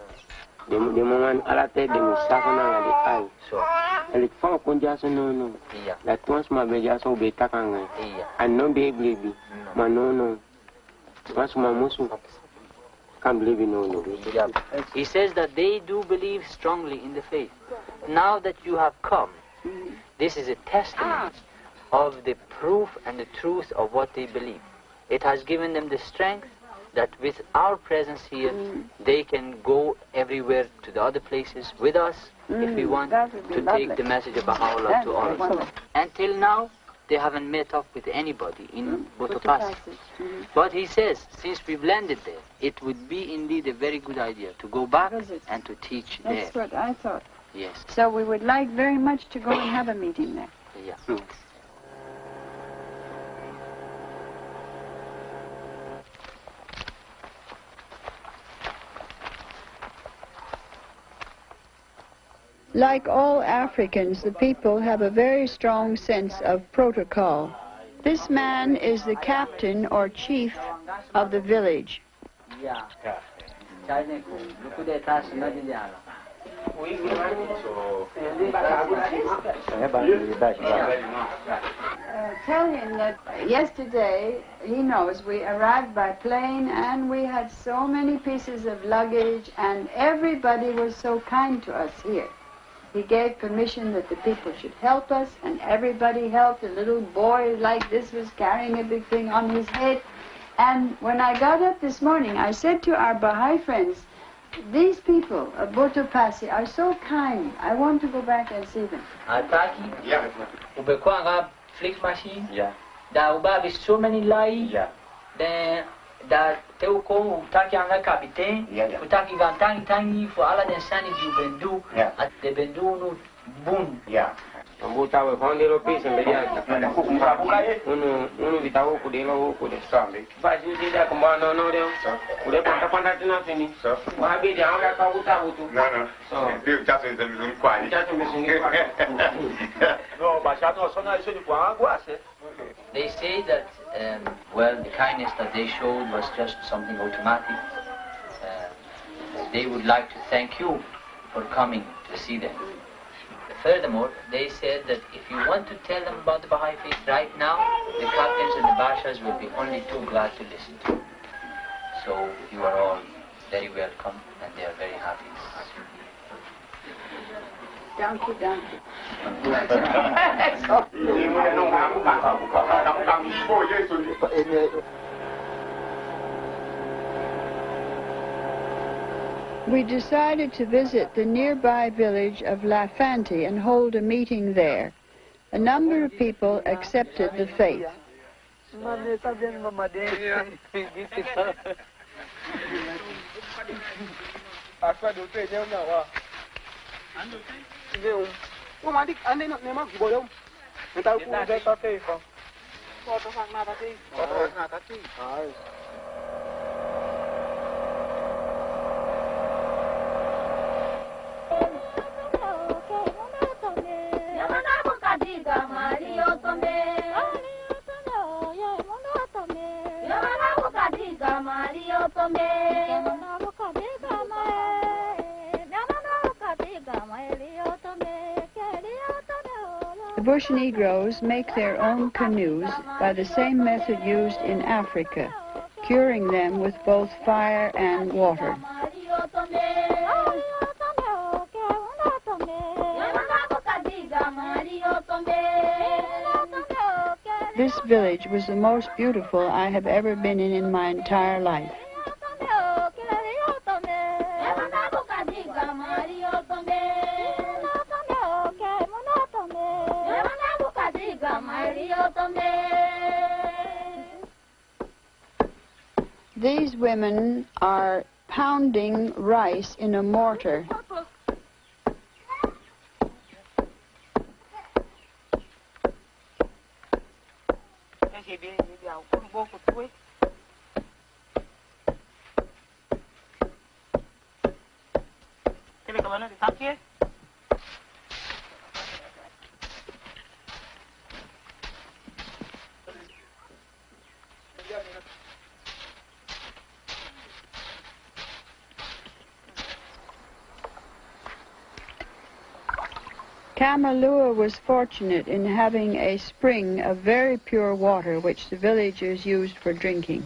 Speaker 12: He says that they do believe strongly in the faith. Now that you have come, this is a testament of the proof and the truth of what they believe. It has given them the strength that with our presence here, they can go everywhere to the other places with us if we want to take the message of Baha'u'llah to all. Until now, they haven't met up with anybody in Botopasi. But he says, since we've landed there, it would be indeed a very good idea to go back and to teach there.
Speaker 2: That's what I thought.
Speaker 12: Yes.
Speaker 2: So we would like very much to go and have a meeting there.
Speaker 12: Yeah.
Speaker 1: Like all Africans, the people have a very strong sense of protocol. This man is the captain or chief of the village.
Speaker 2: Tell him that yesterday, he knows, we arrived by plane and we had so many pieces of luggage and everybody was so kind to us here. He gave permission that the people should help us, and everybody helped. A little boy like this was carrying a big thing on his head. And when I got up this morning, I said to our Baha'i friends, these people of Botopasi are so kind. I want to go back and see them.
Speaker 12: Ataki? Yeah. Ubekwanga flick machine? Yeah. Da ubabi so many lai? Yeah. Then da teuko utaki anga kapiten, utaki gantangi tangi for ala den sani di bendu, at the bendu no boom. Yeah.
Speaker 13: Ambuta we found the piece and unu vitao kudelo kude sambe. Basi dida kumano no deo. Ule panta tinafini. So. Wabi dia anga ka butu. No. So. Dio just in the mizuni kwani. Just in the mizuni kwani. No, bashato sona iso ni kwa agwa se.
Speaker 11: They say that, well, the kindness that they showed was just something automatic. They would like to thank you for coming to see them. Furthermore, they said that if you want to tell them about the Baha'i faith right now, the captains and the bashas will be only too glad to listen to you. So you are all very welcome, and they are very happy.
Speaker 1: Donkey, donkey. We decided to visit the nearby village of La Fanti and hold a meeting there. A number of people accepted the faith. The bush Negroes make their own canoes by the same method used in Africa, curing them with both fire and water. This village was the most beautiful I have ever been in my entire life. These women are pounding rice in a mortar. Kamalua was fortunate in having a spring of very pure water which the villagers used for drinking.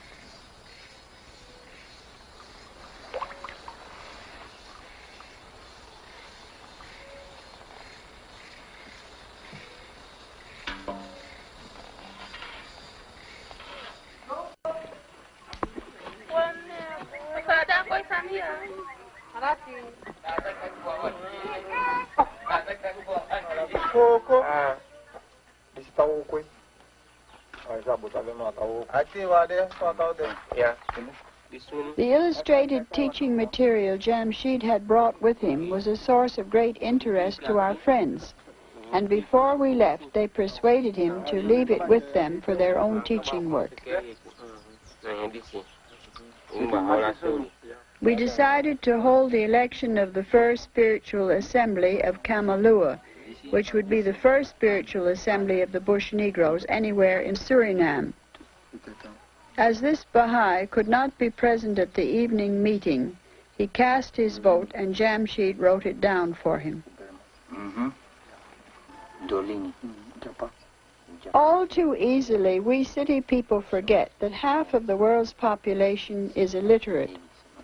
Speaker 1: The illustrated teaching material Jamshid had brought with him was a source of great interest to our friends, and before we left they persuaded him to leave it with them for their own teaching work. We decided to hold the election of the first spiritual assembly of Kamalua, which would be the first spiritual assembly of the Bush Negroes anywhere in Suriname. As this Baha'i could not be present at the evening meeting, he cast his vote and Jamshid wrote it down for him. All too easily, we city people forget that half of the world's population is illiterate.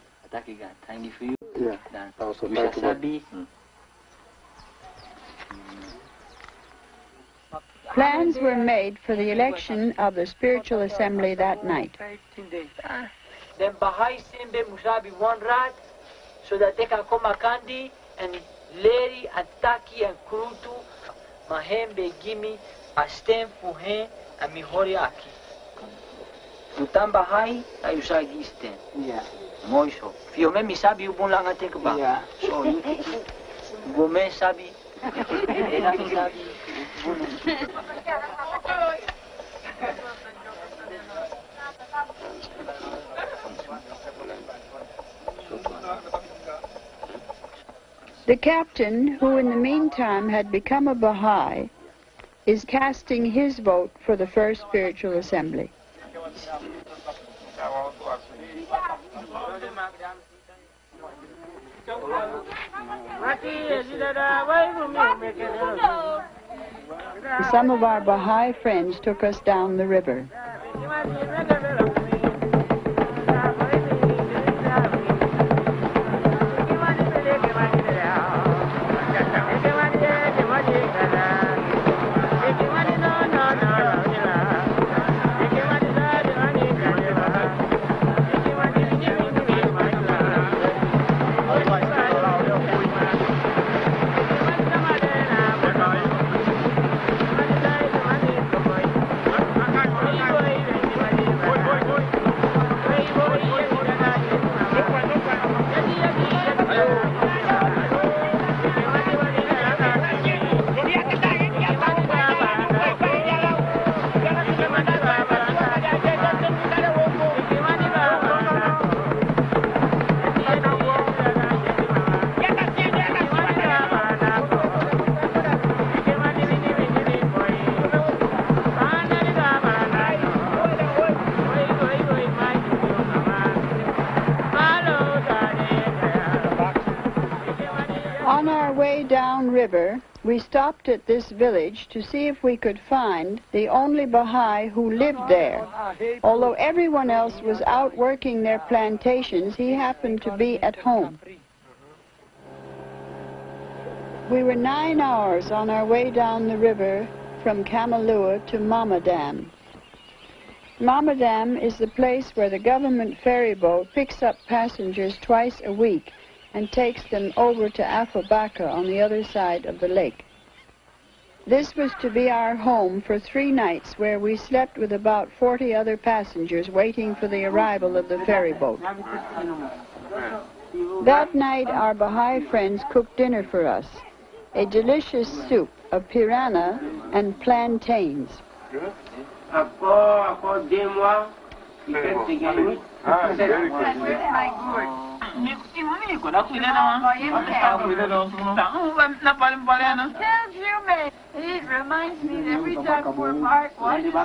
Speaker 1: Plans were made for the election of the spiritual assembly that night.
Speaker 12: Then Baha'i Simbe Musabi one rat so that they can come a candy and Leri and Taki and Krutu, Mahembe Gimi, Astem Fuhe and Mihoriaki. Utan Baha'i, Ayusagi Stem. Yeah. Moiso. Fiome Misabi Ubunlanga Tekba. Yeah. So you Gome Sabi. Elami Sabi.
Speaker 1: The captain, who in the meantime had become a Baha'i, is casting his vote for the first spiritual assembly. Some of our Baha'i friends took us down the river. On our way downriver, we stopped at this village to see if we could find the only Baha'i who lived there. Although everyone else was out working their plantations, he happened to be at home. We were 9 hours on our way down the river from Kamalua to Mamadam. Mamadam is the place where the government ferry boat picks up passengers twice a week and takes them over to Afabaka on the other side of the lake. This was to be our home for 3 nights, where we slept with about 40 other passengers waiting for the arrival of the ferry boat. That night our Baha'i friends cooked dinner for us, a delicious soup of piranha and plantains.
Speaker 2: It reminds me that every time we're marked, we take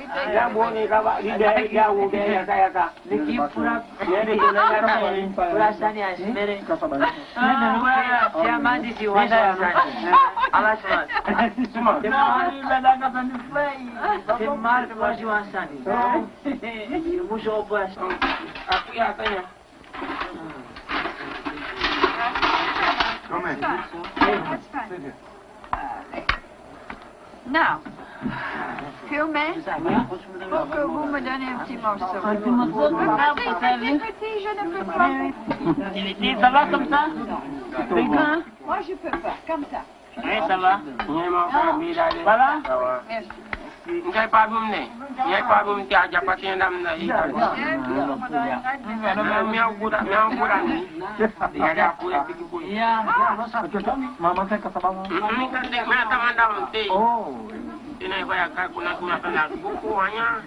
Speaker 2: Now, filmez. Pour que vous me donnez un petit morceau. Petit, je ne peux pas.
Speaker 14: Ça va comme ça?
Speaker 2: Moi, je peux pas. Comme ça.
Speaker 14: Oui, ça va. Voilà.
Speaker 2: Merci.
Speaker 13: Ngai pa bum ne. Ngai pa bum ti aja patin dam na i. Miau kuda ni. Ya da ku e piki ku. Ya. Mama kan ka sabang. Ni kan dek mana taman dam ti. Oh. Ini ko ya ka kuna kana buku hanya.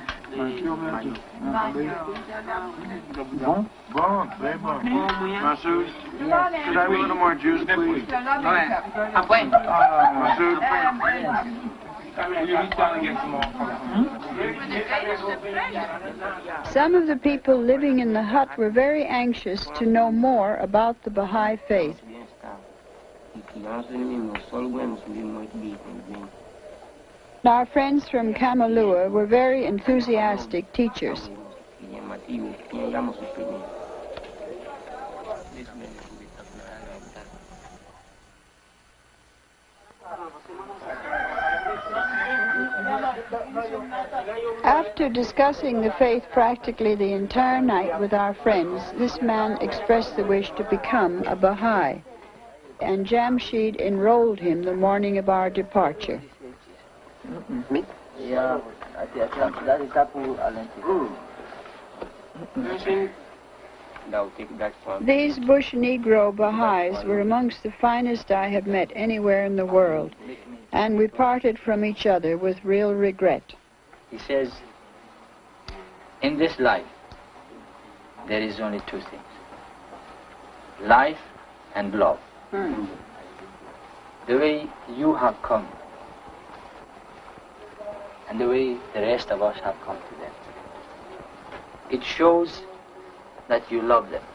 Speaker 9: Bon, très bon. Masoud, could I have a little more juice, please? Masoud.
Speaker 1: Some of the people living in the hut were very anxious to know more about the Baha'i faith. Our friends from Kamalua were very enthusiastic teachers. After discussing the faith practically the entire night with our friends, this man expressed the wish to become a Baha'i, and Jamshid enrolled him the morning of our departure. These bush Negro Baha'is were amongst the finest I have met anywhere in the world, and we parted from each other with real regret.
Speaker 11: He says, in this life, there is only 2 things: life and love. The way you have come,
Speaker 12: and the way the rest of us have come to them. It shows that you love them.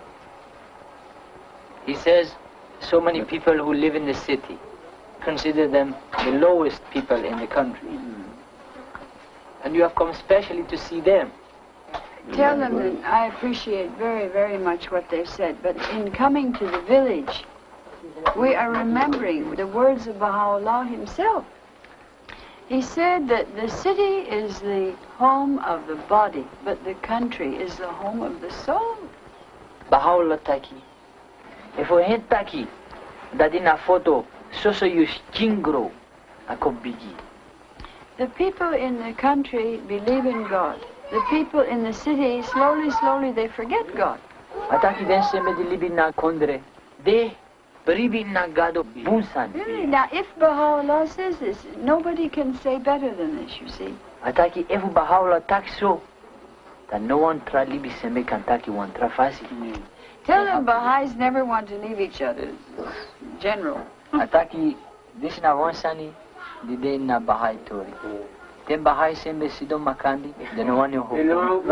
Speaker 12: He says, so many people who live in the city consider them the lowest people in the country. And you have come especially to see them.
Speaker 2: Tell them that I appreciate very, very much what they've said, but in coming to the village, we are remembering the words of Baha'u'llah himself. He said that the city is the home of the body, but the country is the home of the soul.
Speaker 12: Baha'u'llah taki. If we hit taki, that in a photo, so you chingro, a bigi.
Speaker 2: The people in the country believe in God. The people in the city, slowly, slowly, they forget God.
Speaker 12: Ataki den se me di libi na kondre, de bribi na gado bunsan.
Speaker 2: Really, now if Baha'u'llah says this, nobody can say better than this, you see.
Speaker 12: Ataki efu Baha'u'llah tak so, that no one tra libi se me kantaki one tra fasi.
Speaker 2: Tell them Baha'is never want to leave each other, in general.
Speaker 12: Ataki, this na wansani, di de na Baha'i tori. Then Baha'i sembe sido makandi, then no one you hope.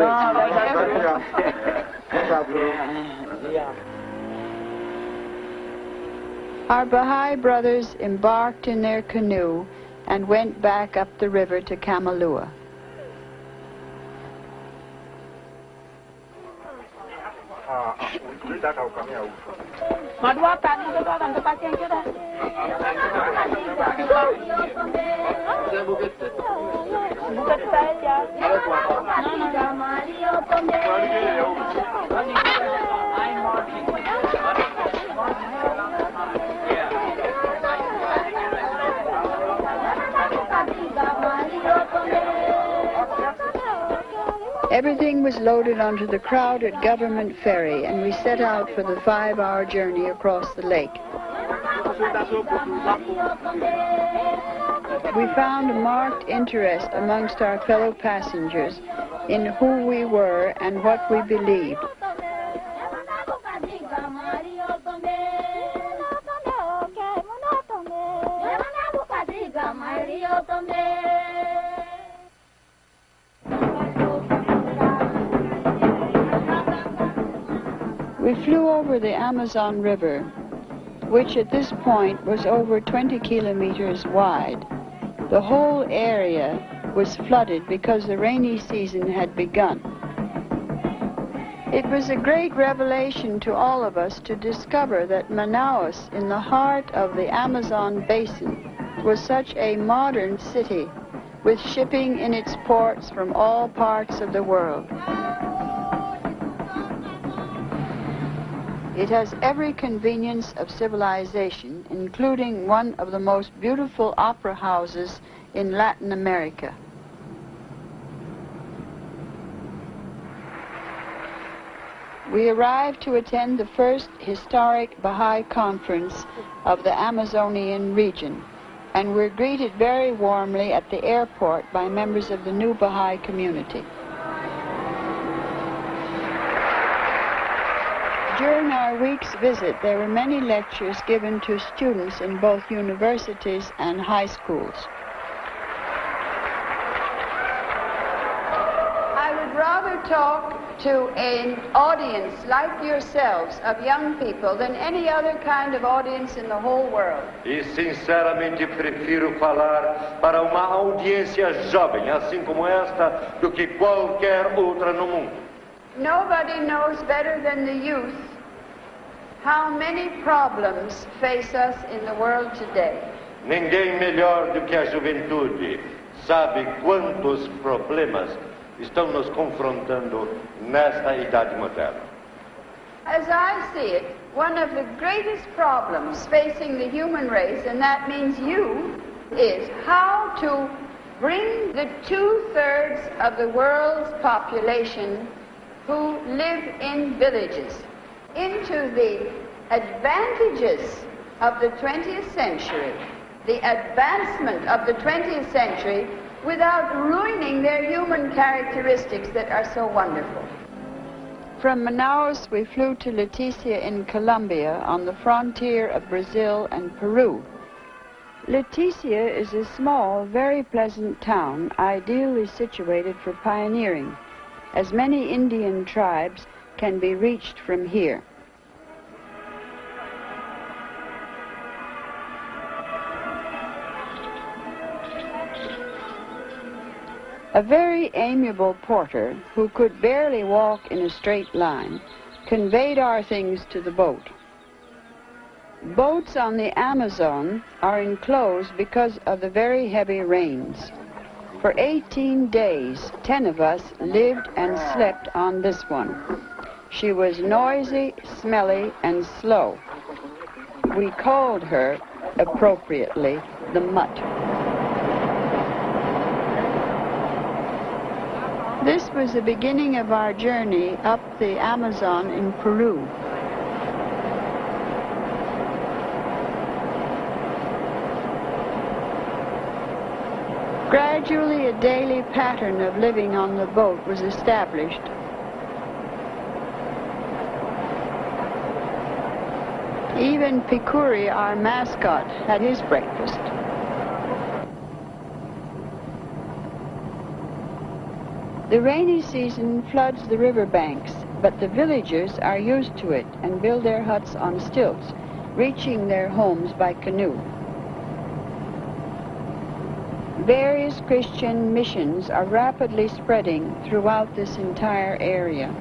Speaker 1: Our Baha'i brothers embarked in their canoe and went back up the river to Kamalua. Everything was loaded onto the crowded government ferry, and we set out for the 5-hour journey across the lake. We found a marked interest amongst our fellow passengers in who we were and what we believed. We flew over the Amazon River, which at this point was over 20 kilometers wide. The whole area was flooded because the rainy season had begun. It was a great revelation to all of us to discover that Manaus, in the heart of the Amazon basin, was such a modern city, with shipping in its ports from all parts of the world. It has every convenience of civilization, including one of the most beautiful opera houses in Latin America. We arrived to attend the first historic Baha'i conference of the Amazonian region, and were greeted very warmly at the airport by members of the new Baha'i community. During our week's visit, there were many lectures given to students in both universities and high schools.
Speaker 2: I would rather talk to an audience like yourselves of young people than any other kind of audience in the whole world.
Speaker 15: E sinceramente prefiro falar para uma audiência jovem, assim como esta, do que qualquer outra no mundo.
Speaker 2: Nobody knows better than the youth how many problems face us in the world today.
Speaker 15: Ninguém melhor do que a juventude sabe quantos problemas estão nos confrontando nesta idade moderna.
Speaker 2: As I see it, one of the greatest problems facing the human race, and that means you, is how to bring the 2/3 of the world's population who live in villages into the advantages of the 20th century, the advancement of the 20th century, without ruining their human characteristics that are so wonderful.
Speaker 1: From Manaus, we flew to Leticia in Colombia on the frontier of Brazil and Peru. Leticia is a small, very pleasant town, ideally situated for pioneering, as many Indian tribes can be reached from here. A very amiable porter, who could barely walk in a straight line, conveyed our things to the boat. Boats on the Amazon are enclosed because of the very heavy rains. For 18 days, 10 of us lived and slept on this one. She was noisy, smelly, and slow. We called her, appropriately, the Mutt. This was the beginning of our journey up the Amazon in Peru. Gradually, a daily pattern of living on the boat was established. Even Pikuri, our mascot, had his breakfast. The rainy season floods the riverbanks, but the villagers are used to it and build their huts on stilts, reaching their homes by canoe. Various Christian missions are rapidly spreading throughout this entire area.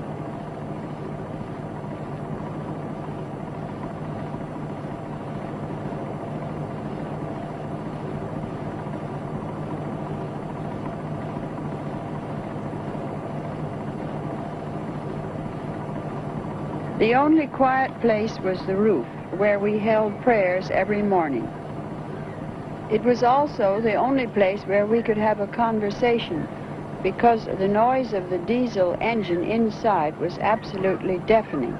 Speaker 1: The only quiet place was the roof, where we held prayers every morning. It was also the only place where we could have a conversation, because the noise of the diesel engine inside was absolutely deafening.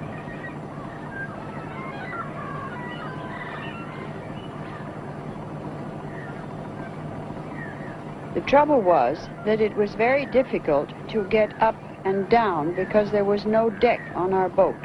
Speaker 1: The trouble was that it was very difficult to get up and down because there was no deck on our boat.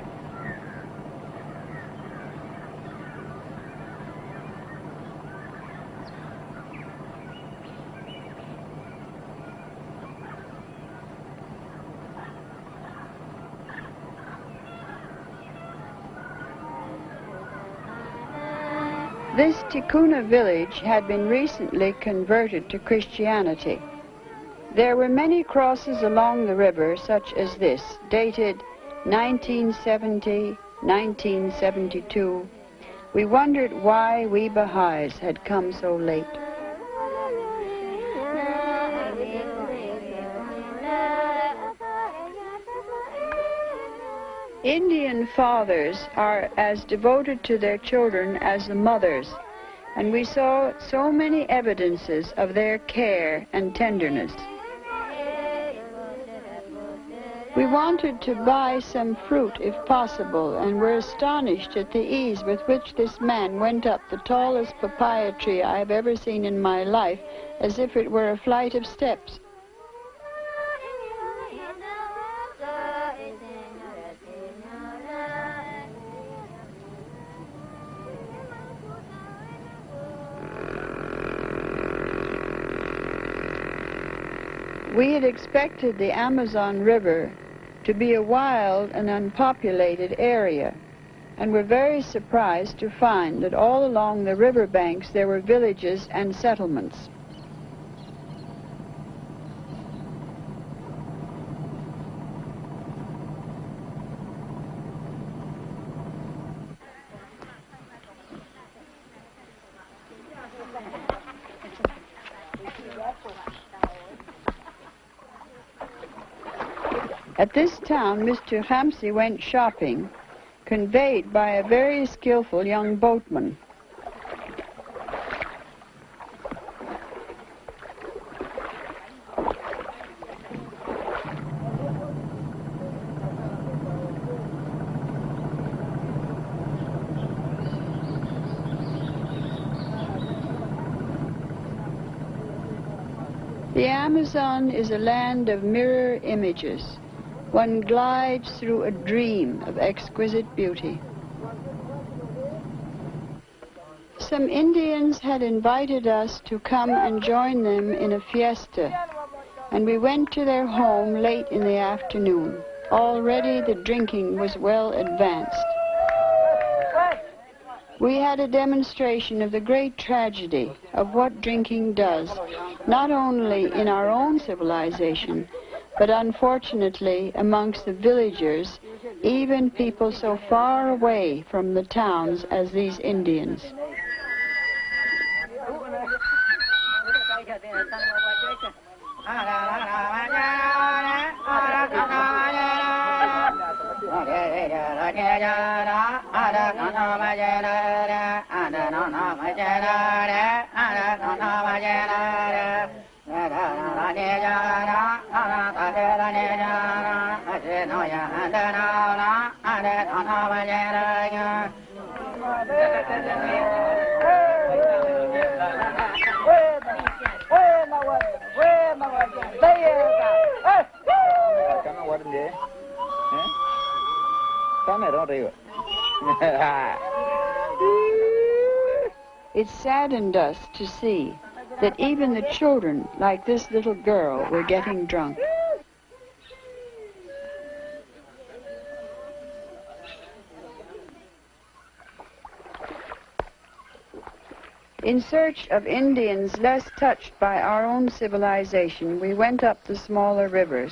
Speaker 1: This Tikuna village had been recently converted to Christianity. There were many crosses along the river, such as this, dated 1970, 1972. We wondered why we Baha'is had come so late. Indian fathers are as devoted to their children as the mothers, and we saw so many evidences of their care and tenderness. We wanted to buy some fruit if possible, and were astonished at the ease with which this man went up the tallest papaya tree I have ever seen in my life, as if it were a flight of steps. We had expected the Amazon River to be a wild and unpopulated area, and were very surprised to find that all along the river banks there were villages and settlements. At this town, Mr. Hamsi went shopping, conveyed by a very skillful young boatman. The Amazon is a land of mirror images. One glides through a dream of exquisite beauty. some Indians had invited us to come and join them in a fiesta, and we went to their home late in the afternoon. Already the drinking was well advanced. We had a demonstration of the great tragedy of what drinking does, not only in our own civilization, but unfortunately amongst the villagers, even people so far away from the towns as these Indians. It saddened us to see that even the children, like this little girl, were getting drunk. In search of Indians less touched by our own civilization, we went up the smaller rivers.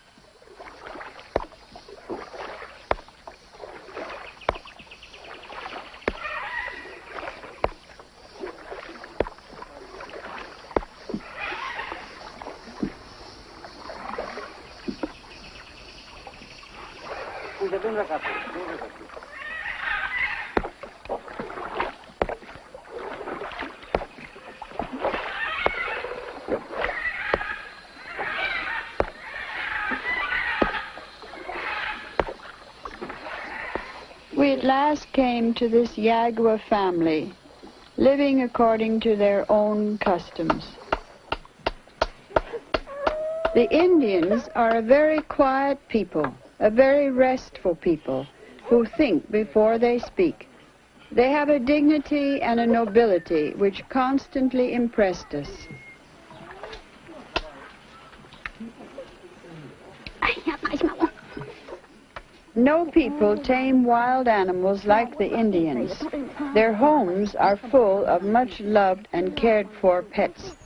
Speaker 1: We at last came to this Yagua family, living according to their own customs. The Indians are a very quiet people, a very restful people, who think before they speak. They have a dignity and a nobility which constantly impressed us. No people tame wild animals like the Indians. Their homes are full of much loved and cared for pets.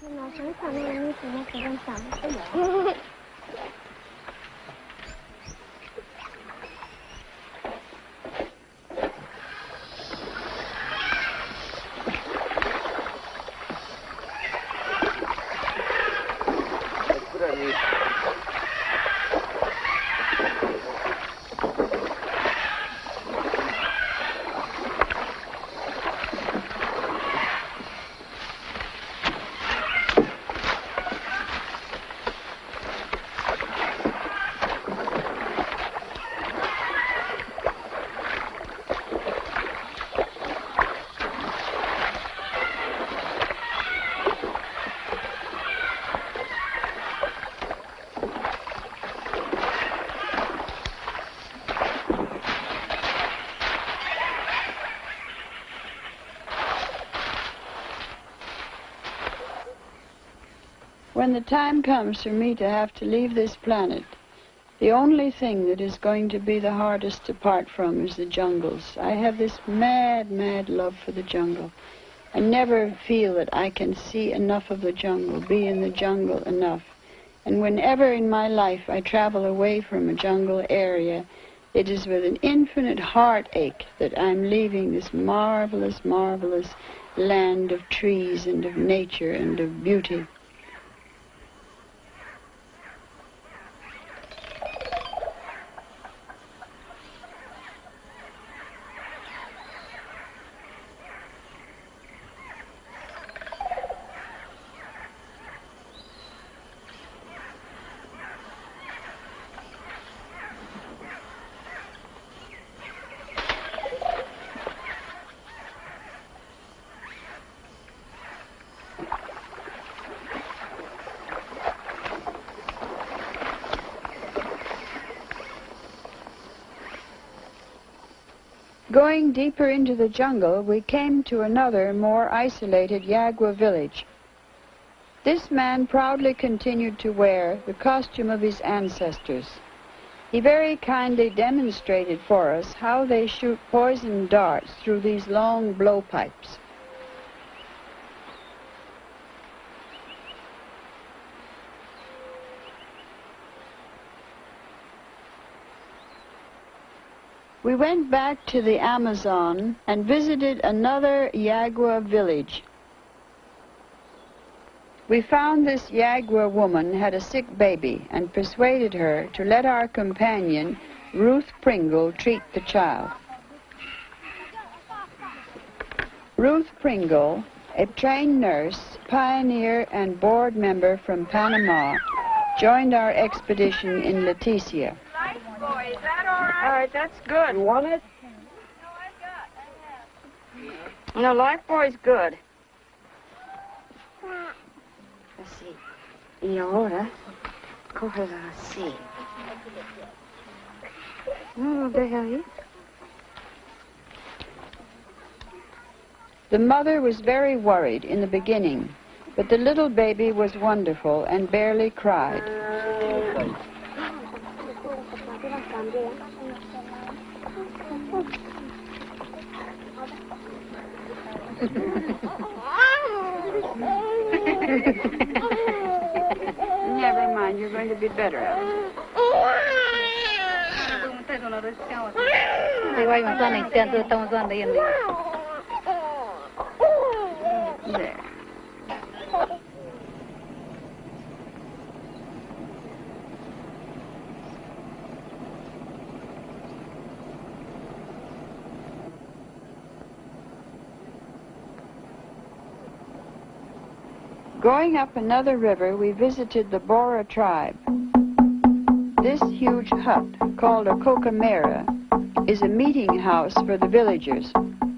Speaker 1: When the time comes for me to have to leave this planet, the only thing that is going to be the hardest to part from is the jungles. I have this mad, mad love for the jungle. I never feel that I can see enough of the jungle, be in the jungle enough. And whenever in my life I travel away from a jungle area, it is with an infinite heartache that I'm leaving this marvelous, marvelous land of trees and of nature and of beauty. Going deeper into the jungle, we came to another, more isolated Yagua village. This man proudly continued to wear the costume of his ancestors. He very kindly demonstrated for us how they shoot poison darts through these long blowpipes. We went back to the Amazon and visited another Yagua village. We found this Yagua woman had a sick baby and persuaded her to let our companion, Ruth Pringle, treat the child. Ruth Pringle, a trained nurse, pioneer and board member from Panama, joined our expedition in Leticia.
Speaker 2: Boy, is that all right? All right, that's good. You want it? No, Life Boy's good.
Speaker 10: Así. Y ahora, cógela así. No, deja ahí.
Speaker 1: The mother was very worried in the beginning, but the little baby was wonderful and barely cried.
Speaker 2: Never mind, you're going to be better at it. There.
Speaker 1: Going up another river, we visited the Bora tribe. This huge hut, called a cocamera, is a meeting house for the villagers.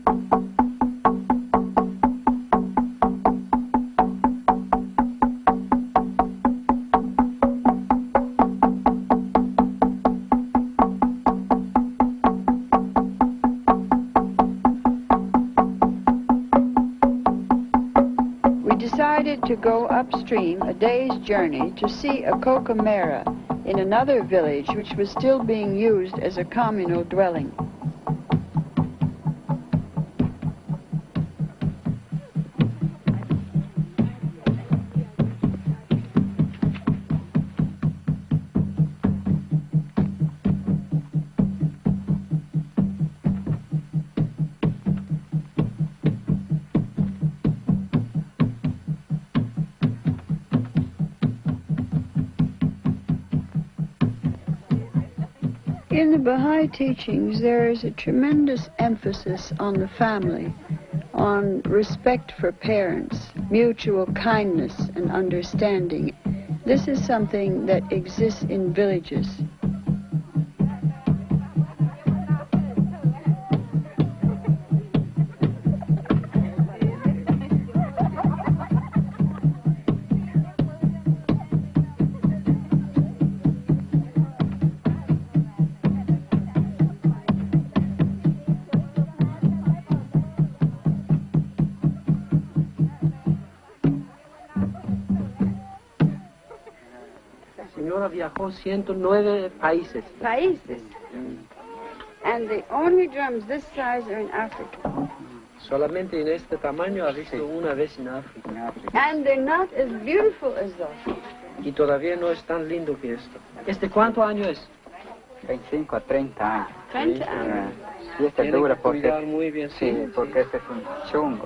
Speaker 1: To go upstream a day's journey to see a cocamera in another village which was still being used as a communal dwelling. In the Baha'i teachings, there is a tremendous emphasis on the family, on respect for parents, mutual kindness and understanding. This is something that exists in villages.
Speaker 4: Viajó 109 países.
Speaker 2: Países? And the only drums this size are in Africa.
Speaker 4: Solamente en este tamaño ha visto una vez en África.
Speaker 2: And they're not as beautiful as those.
Speaker 4: Y todavía no es tan lindo que esto. ¿Este cuánto año es?
Speaker 7: 25 a 30 años.
Speaker 2: 30 años.
Speaker 7: Sí, este dura porque...
Speaker 4: cuidar muy bien.
Speaker 7: Sí, porque este es un chungo.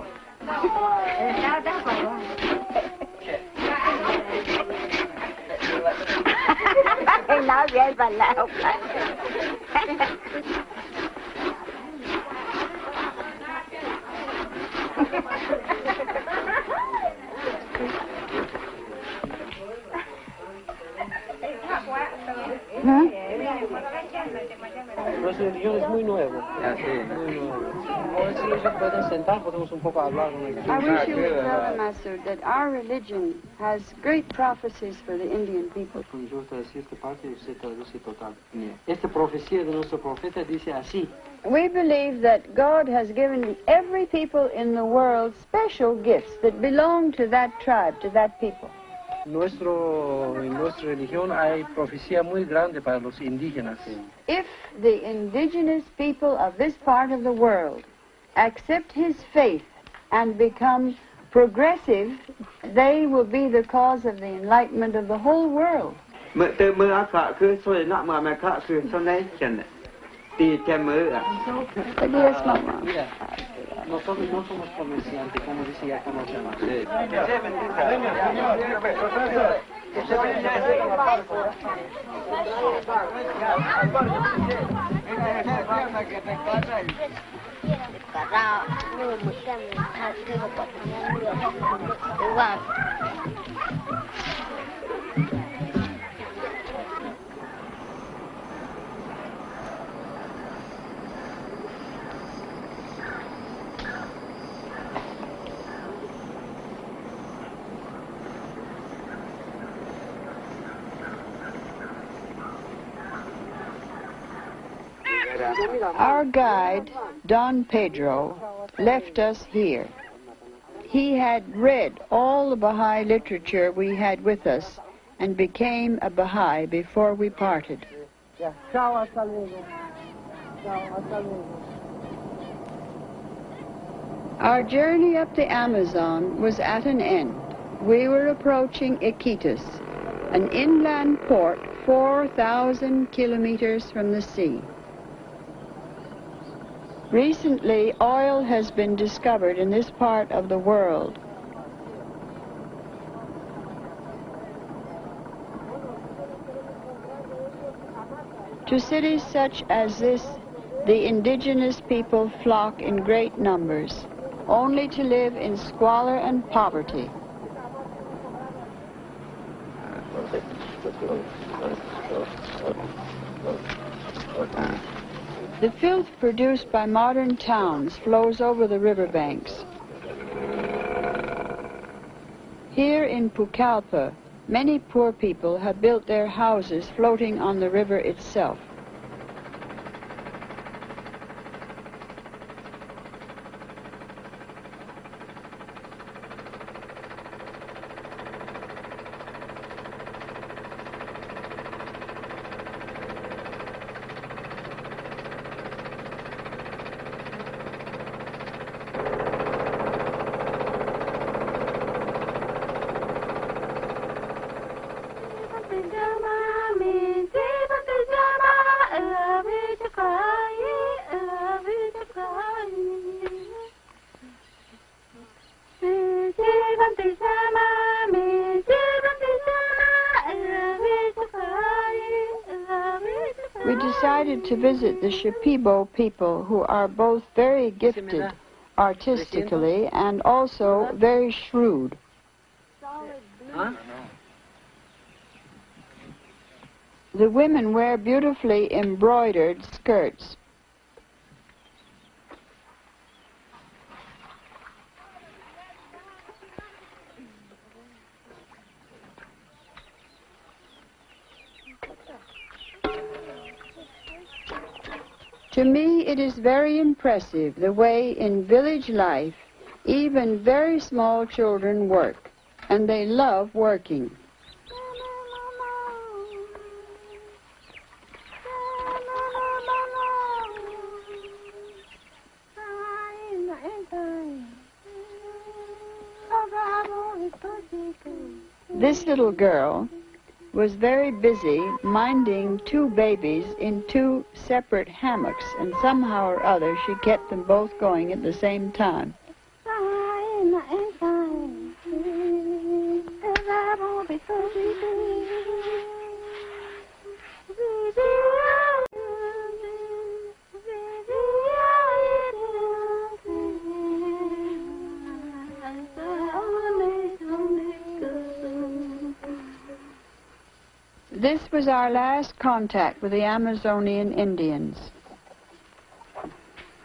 Speaker 10: Nadie es balao.
Speaker 4: Nuestro religión es muy nuevo.
Speaker 1: wish you would tell them, Master, that our religion has great prophecies for the Indian people. We believe that God has given every people in the world special gifts that belong to that tribe, to that people.
Speaker 4: En nuestra religión hay profecía muy grande para los indígenas.
Speaker 1: If the indigenous people of this part of the world accept his faith and become progressive, they will be the cause of the enlightenment of the whole world. Yes, Mama.
Speaker 4: Nosotros no somos comerciantes, como dice, ya conocemos.
Speaker 1: Our guide, Don Pedro, left us here. He had read all the Baha'i literature we had with us and became a Baha'i before we parted. Our journey up the Amazon was at an end. We were approaching Iquitos, an inland port 4,000 kilometers from the sea. Recently, oil has been discovered in this part of the world. To cities such as this, the indigenous people flock in great numbers, only to live in squalor and poverty. The filth produced by modern towns flows over the riverbanks. Here in Pucallpa, many poor people have built their houses floating on the river itself. We decided to visit the Shipibo people, who are both very gifted artistically and also very shrewd. The women wear beautifully embroidered skirts. To me, it is very impressive the way in village life even very small children work, and they love working. This little girl was very busy minding two babies in two separate hammocks, and somehow or other she kept them both going at the same time. This was our last contact with the Amazonian Indians.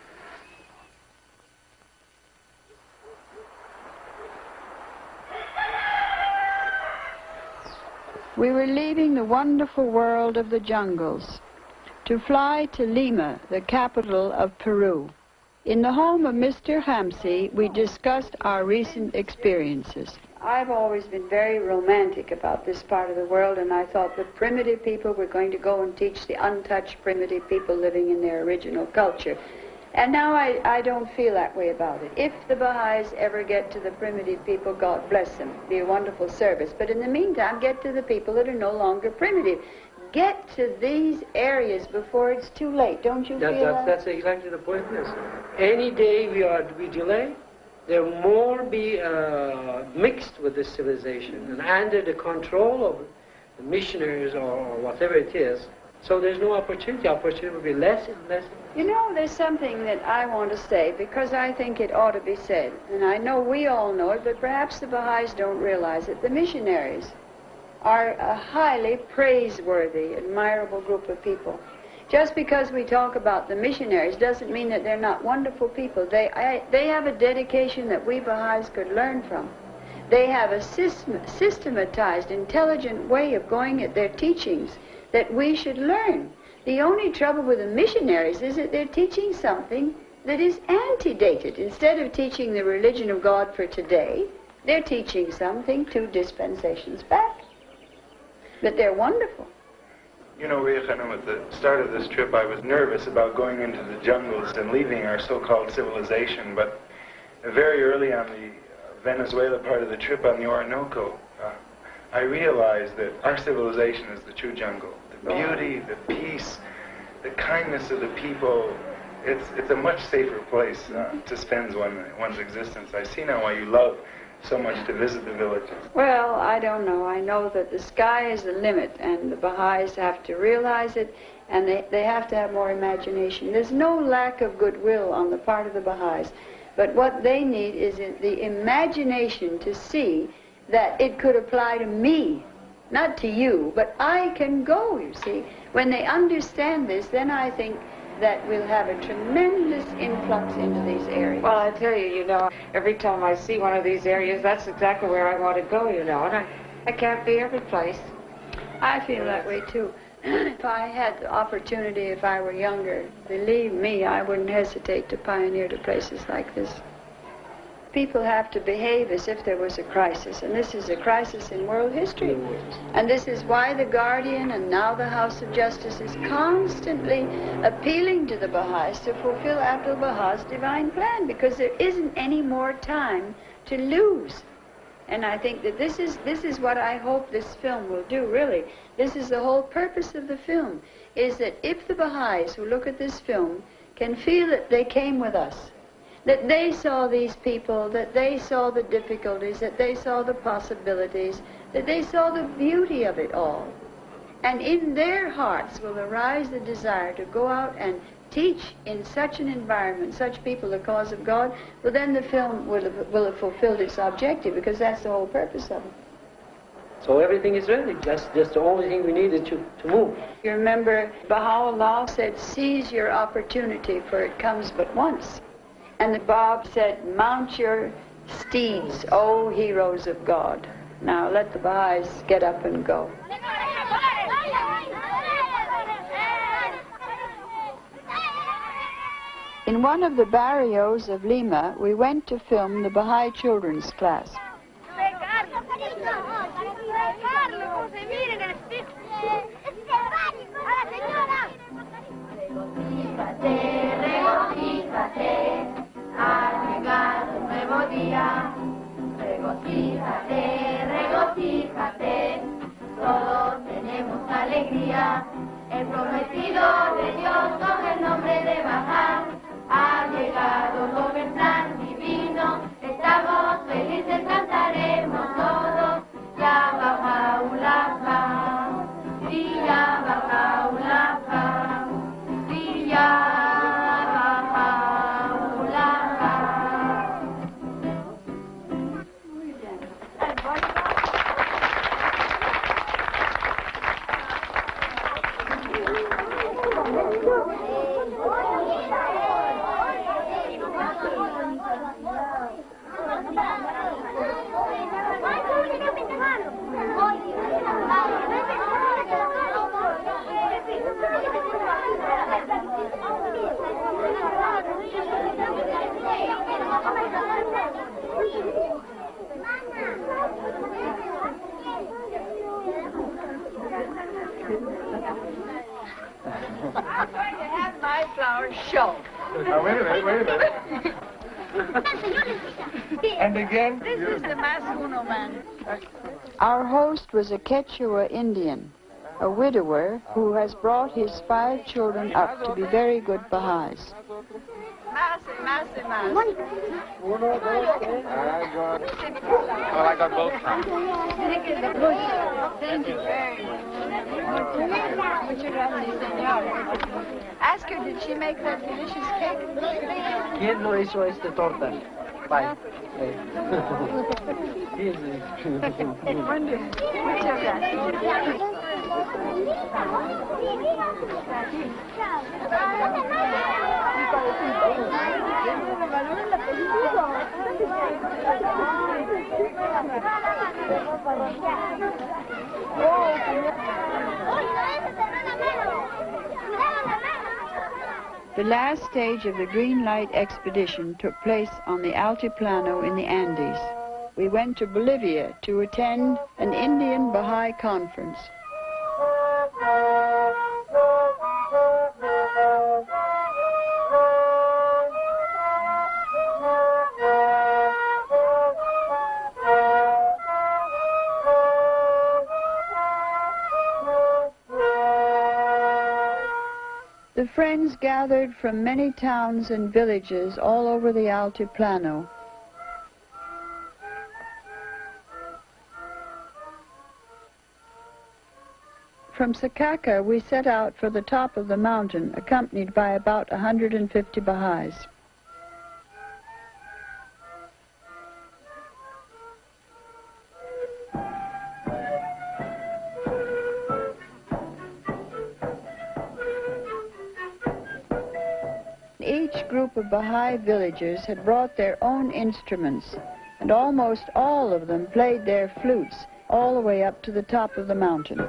Speaker 1: we were leaving the wonderful world of the jungles to fly to Lima, the capital of Peru. In the home of Mr. Hamsi, we discussed our recent experiences. I've always been very romantic about this part of the world, and I thought the primitive people were going to go and teach the untouched primitive people living in their original culture. And now I don't feel that way about it. If the Baha'is ever get to the primitive people, God bless them. Be a wonderful service. But in the meantime, get to the people that are no longer primitive. Get to these areas before it's too late. Don't you feel that?
Speaker 4: That's exactly the point. Yes. Any day we delay, there will more be mixed with this civilization and under the control of the missionaries or whatever it is. So there's no opportunity. Opportunity will be less and less.
Speaker 1: You know, there's something that I want to say because I think it ought to be said. And I know we all know it, but perhaps the Baha'is don't realize it. The missionaries are a highly praiseworthy, admirable group of people. Just because we talk about the missionaries doesn't mean that they're not wonderful people. They have a dedication that we Baha'is could learn from. They have a systematized, intelligent way of going at their teachings that we should learn. The only trouble with the missionaries is that they're teaching something that is antedated. Instead of teaching the religion of God for today, they're teaching something 2 dispensations back. But they're wonderful.
Speaker 9: You know, Rúhíyyih, Khánum, at the start of this trip, I was nervous about going into the jungles and leaving our so-called civilization, but very early on the Venezuela part of the trip on the Orinoco, I realized that our civilization is the true jungle. The beauty, the peace, the kindness of the people. It's a much safer place to spend one's existence. I see now why you love so much to visit the villages.
Speaker 1: Well, I don't know. I know that the sky is the limit, and the Baha'is have to realize it, and they have to have more imagination. There's no lack of goodwill on the part of the Baha'is, but what they need is the imagination to see that it could apply to me, not to you, but I can go, you see. When they understand this, then I think that we'll have a tremendous influx into these areas.
Speaker 10: Well, I tell you, you know, every time I see one of these areas, that's exactly where I want to go, you know, and I can't be every place.
Speaker 1: I feel that way, too. If I had the opportunity, if I were younger, believe me, I wouldn't hesitate to pioneer to places like this. People have to behave as if there was a crisis, and this is a crisis in world history. And this is why the Guardian and now the House of Justice is constantly appealing to the Baha'is to fulfill Amatu'l-Bahá's divine plan, because there isn't any more time to lose. And I think that this is what I hope this film will do, really. This is the whole purpose of the film, is that if the Baha'is who look at this film can feel that they came with us, that they saw these people, that they saw the difficulties, that they saw the possibilities, that they saw the beauty of it all. And in their hearts will arise the desire to go out and teach in such an environment, such people, the cause of God, well, then the film will have fulfilled its objective, because that's the whole purpose of it.
Speaker 4: So everything is ready. That's just the only thing we needed to move.
Speaker 1: You remember Baha'u'llah said, seize your opportunity, for it comes but once. And the Bab said, mount your steeds, O heroes of God. Now let the Baha'is get up and go. In one of the barrios of Lima, we went to film the Baha'i children's class.
Speaker 16: Ha llegado un nuevo día, regocíjate, regocíjate, todos tenemos alegría, el prometido de Dios con el nombre de Bahá, ha llegado el gobernante divino, estamos felices, cantaremos todos, ya Bahá'u'l-Bahá, y ya Bahá'u'l-Bahá, y ya.
Speaker 3: Now, wait a minute. And again?
Speaker 2: This is the Mas Uno man.
Speaker 1: Our host was a Quechua Indian, a widower who has brought his 5 children up to be very good Baha'is.
Speaker 2: Mas.
Speaker 3: Well, I got both times.
Speaker 2: Thank you very much. Ask her, did she make that delicious cake?
Speaker 4: ¿Quién lo hizo esta torta? Bye.
Speaker 1: The last stage of the Green Light expedition took place on the Altiplano in the Andes. We went to Bolivia to attend an Indian Baha'i conference. The friends gathered from many towns and villages all over the Altiplano. From Sakaka, we set out for the top of the mountain, accompanied by about 150 Baha'is. Each group of Baha'i villagers had brought their own instruments, and almost all of them played their flutes all the way up to the top of the mountain.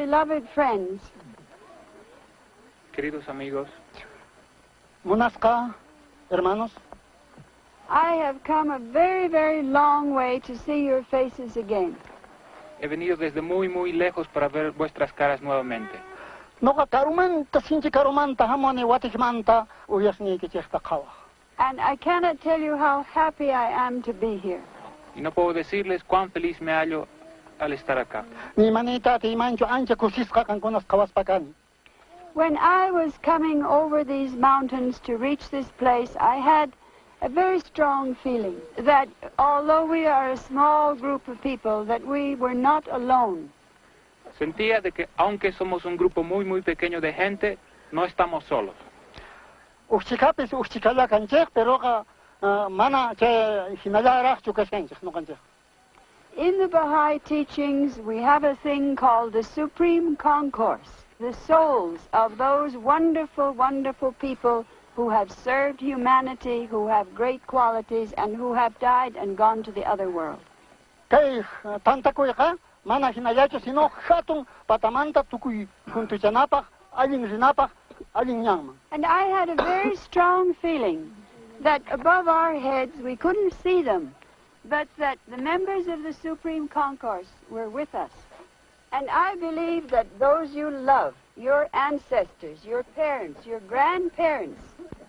Speaker 2: beloved friends,
Speaker 5: Queridos amigos,
Speaker 17: Munaska, hermanos,
Speaker 2: I have come a very, very long way to see your faces again.
Speaker 5: he venido desde muy, muy lejos para ver vuestras caras nuevamente.
Speaker 17: noqa karumanta sinchi karumanta hamone watikmanta uyasni kichesta qawa.
Speaker 2: And I cannot tell you how happy I am to be here.
Speaker 5: Y no puedo decirles cuán feliz me hallo al estar acá.
Speaker 17: Ni manita ti mancho ancha kusisqa kankunas qawaspakani.
Speaker 2: When I was coming over these mountains to reach this place, I had a very strong feeling that although we are a small group of people, that we were not alone.
Speaker 5: Sentía de que aunque somos un grupo muy, muy pequeño de gente, no estamos solos.
Speaker 17: Uxchikapis uxchikala kanchej, pero mana che hinalarach chukashenchej no kanchej.
Speaker 2: In the Baha'i teachings, we have a thing called the Supreme Concourse, the souls of those wonderful, wonderful people who have served humanity, who have great qualities, and who have died and gone to the other world.
Speaker 17: Kay tantakuiqa mana hinayacho sino hatun patamanta tukui junto chanapaj alin rinapaj alin nyangma.
Speaker 2: And I had a very strong feeling that above our heads we couldn't see them, but that the members of the Supreme Concourse were with us. And I believe that those you love, your ancestors, your parents, your grandparents,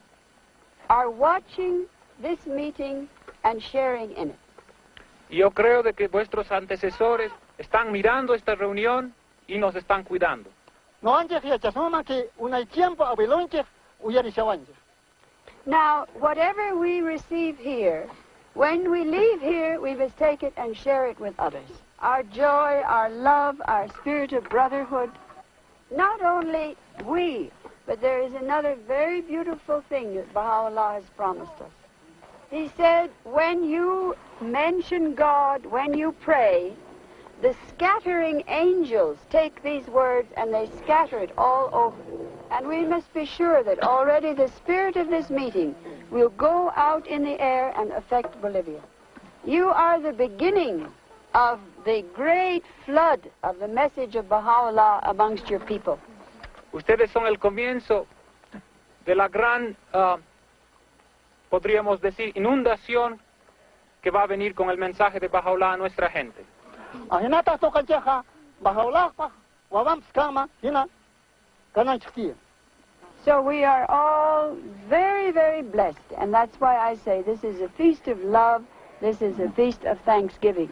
Speaker 2: are watching this meeting and sharing in it.
Speaker 5: Yo creo de que vuestros antecesores están mirando esta reunión y nos están cuidando.
Speaker 17: No anchej yachasoma que unay tiempo abilonchej uyarishawanchej.
Speaker 2: Now, whatever we receive here, when we leave here, we must take it and share it with others. Our joy, our love, our spirit of brotherhood. Not only we, but there is another very beautiful thing that Baha'u'llah has promised us. He said, when you mention God, when you pray, the scattering angels take these words and they scatter it all over. And we must be sure that already the spirit of this meeting will go out in the air and affect Bolivia. You are the beginning of the great flood of the message of Baha'u'llah amongst your people.
Speaker 5: Ustedes son el comienzo de la gran, podríamos decir, inundación que va a venir con el mensaje de Baha'u'llah a nuestra gente.
Speaker 17: Ahinata to kancheja Baha'u'llah pa wawam skama hina kananchkia.
Speaker 2: So we are all very, very blessed, and that's why I say this is a feast of love, this is a feast of thanksgiving.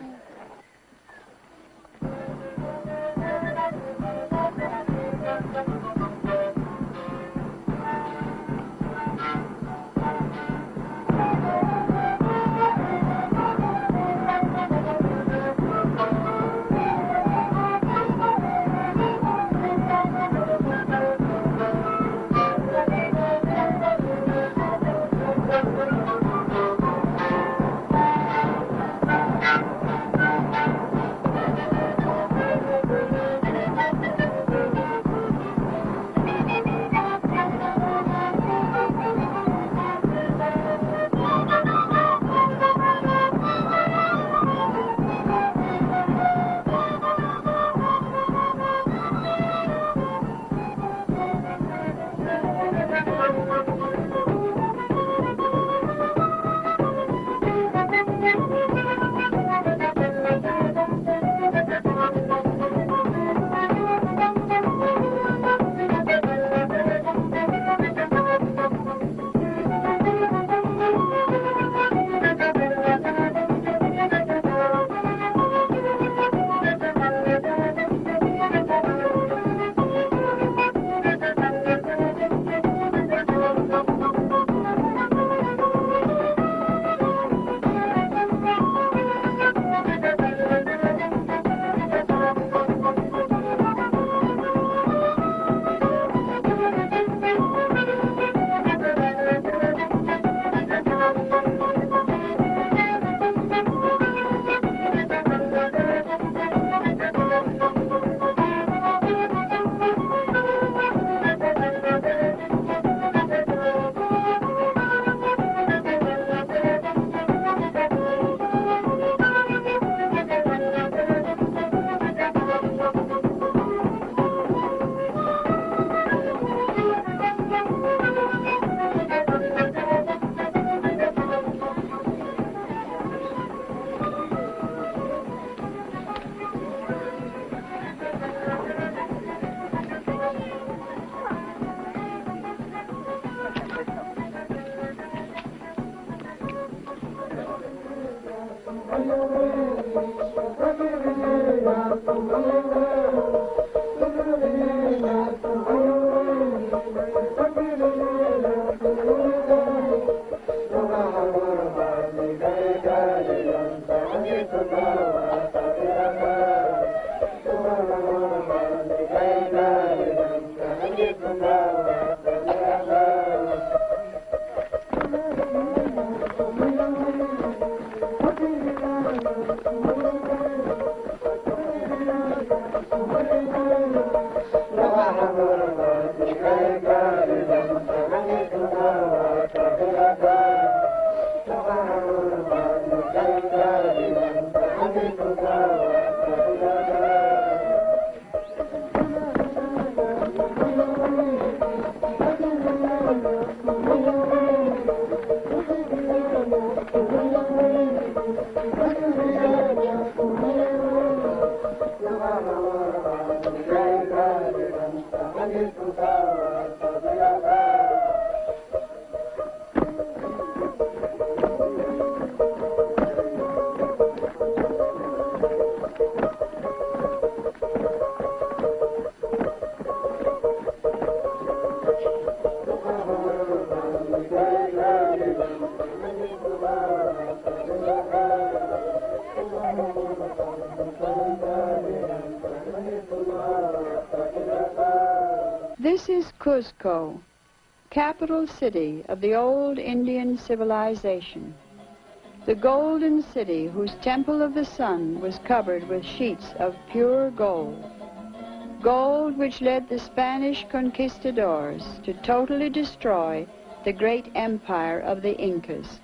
Speaker 1: This is Cuzco, capital city of the old Indian civilization. The golden city whose temple of the sun was covered with sheets of pure gold. Gold which led the Spanish conquistadors to totally destroy the great empire of the Incas.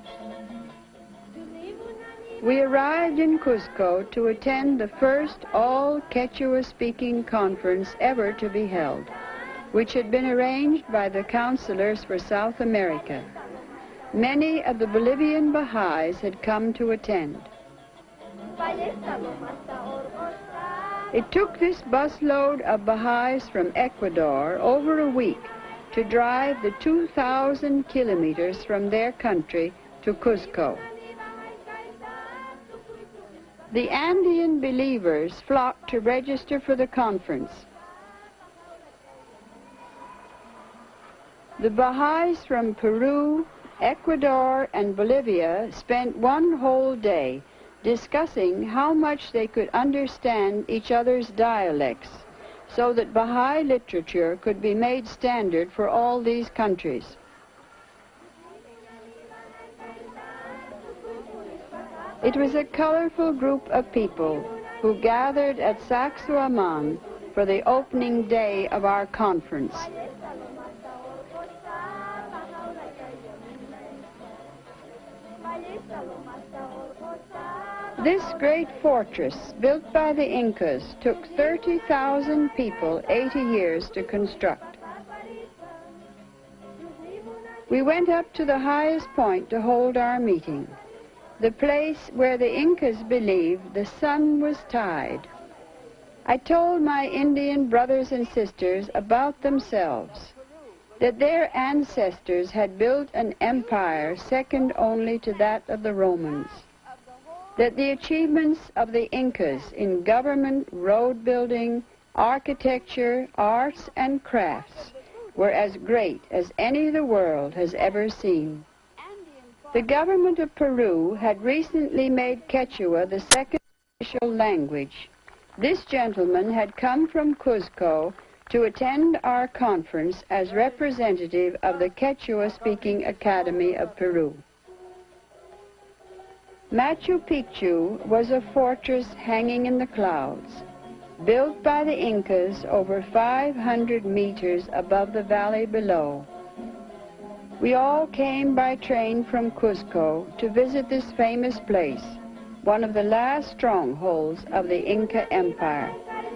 Speaker 1: We arrived in Cuzco to attend the first all-Quechua-speaking conference ever to be held, which had been arranged by the counselors for South America. Many of the Bolivian Baha'is had come to attend. It took this busload of Baha'is from Ecuador over a week to drive the 2,000 kilometers from their country to Cuzco. The Andean believers flocked to register for the conference. The Baha'is from Peru, Ecuador, and Bolivia spent one whole day discussing how much they could understand each other's dialects so that Baha'i literature could be made standard for all these countries. It was a colorful group of people who gathered at Sacsayhuamán for the opening day of our conference. This great fortress, built by the Incas, took 30,000 people 80 years to construct. We went up to the highest point to hold our meeting, the place where the Incas believed the sun was tied. I told my Indian brothers and sisters about themselves, that their ancestors had built an empire second only to that of the Romans, that the achievements of the Incas in government, road building, architecture, arts, and crafts were as great as any the world has ever seen. The government of Peru had recently made Quechua the second official language. This gentleman had come from Cuzco to attend our conference as representative of the Quechua-speaking Academy of Peru. Machu Picchu was a fortress hanging in the clouds, built by the Incas over 500 meters above the valley below. We all came by train from Cuzco to visit this famous place, one of the last strongholds of the Inca Empire.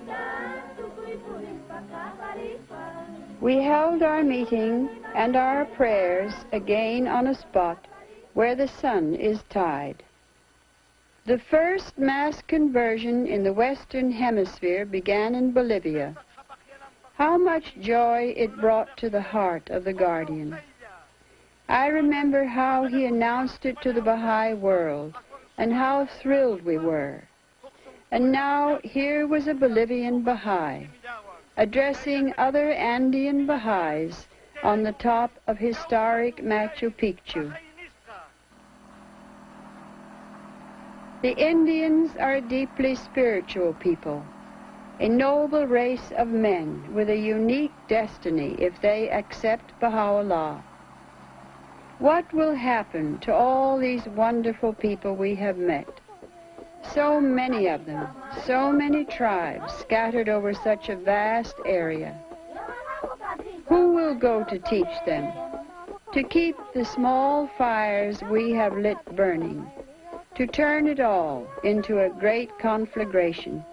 Speaker 1: We held our meeting and our prayers again on a spot where the sun is tied. The first mass conversion in the Western Hemisphere began in Bolivia. How much joy it brought to the heart of the guardian. I remember how he announced it to the Baha'i world and how thrilled we were. And now here was a Bolivian Baha'i addressing other Andean Baha'is on the top of historic Machu Picchu. The Indians are a deeply spiritual people, a noble race of men with a unique destiny if they accept Baha'u'llah. What will happen to all these wonderful people we have met? So many of them, so many tribes scattered over such a vast area. Who will go to teach them, to keep the small fires we have lit burning, to turn it all into a great conflagration?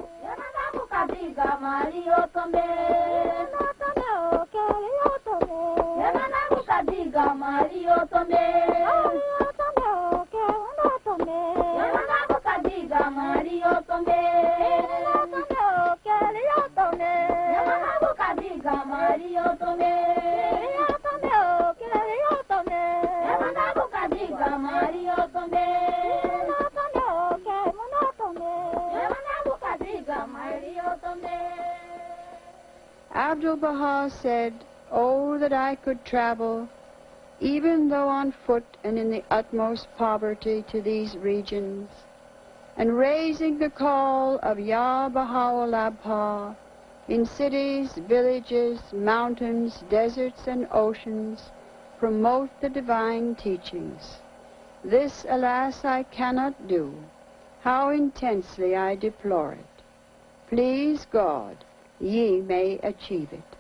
Speaker 1: Abdu'l-Bahá said, "Oh, that I could travel, even though on foot and in the utmost poverty, to these regions, and raising the call of Ya Baha'u'l-Abha in cities, villages, mountains, deserts, and oceans, promote the divine teachings. This, alas, I cannot do. How intensely I deplore it. Please God, ye may achieve it."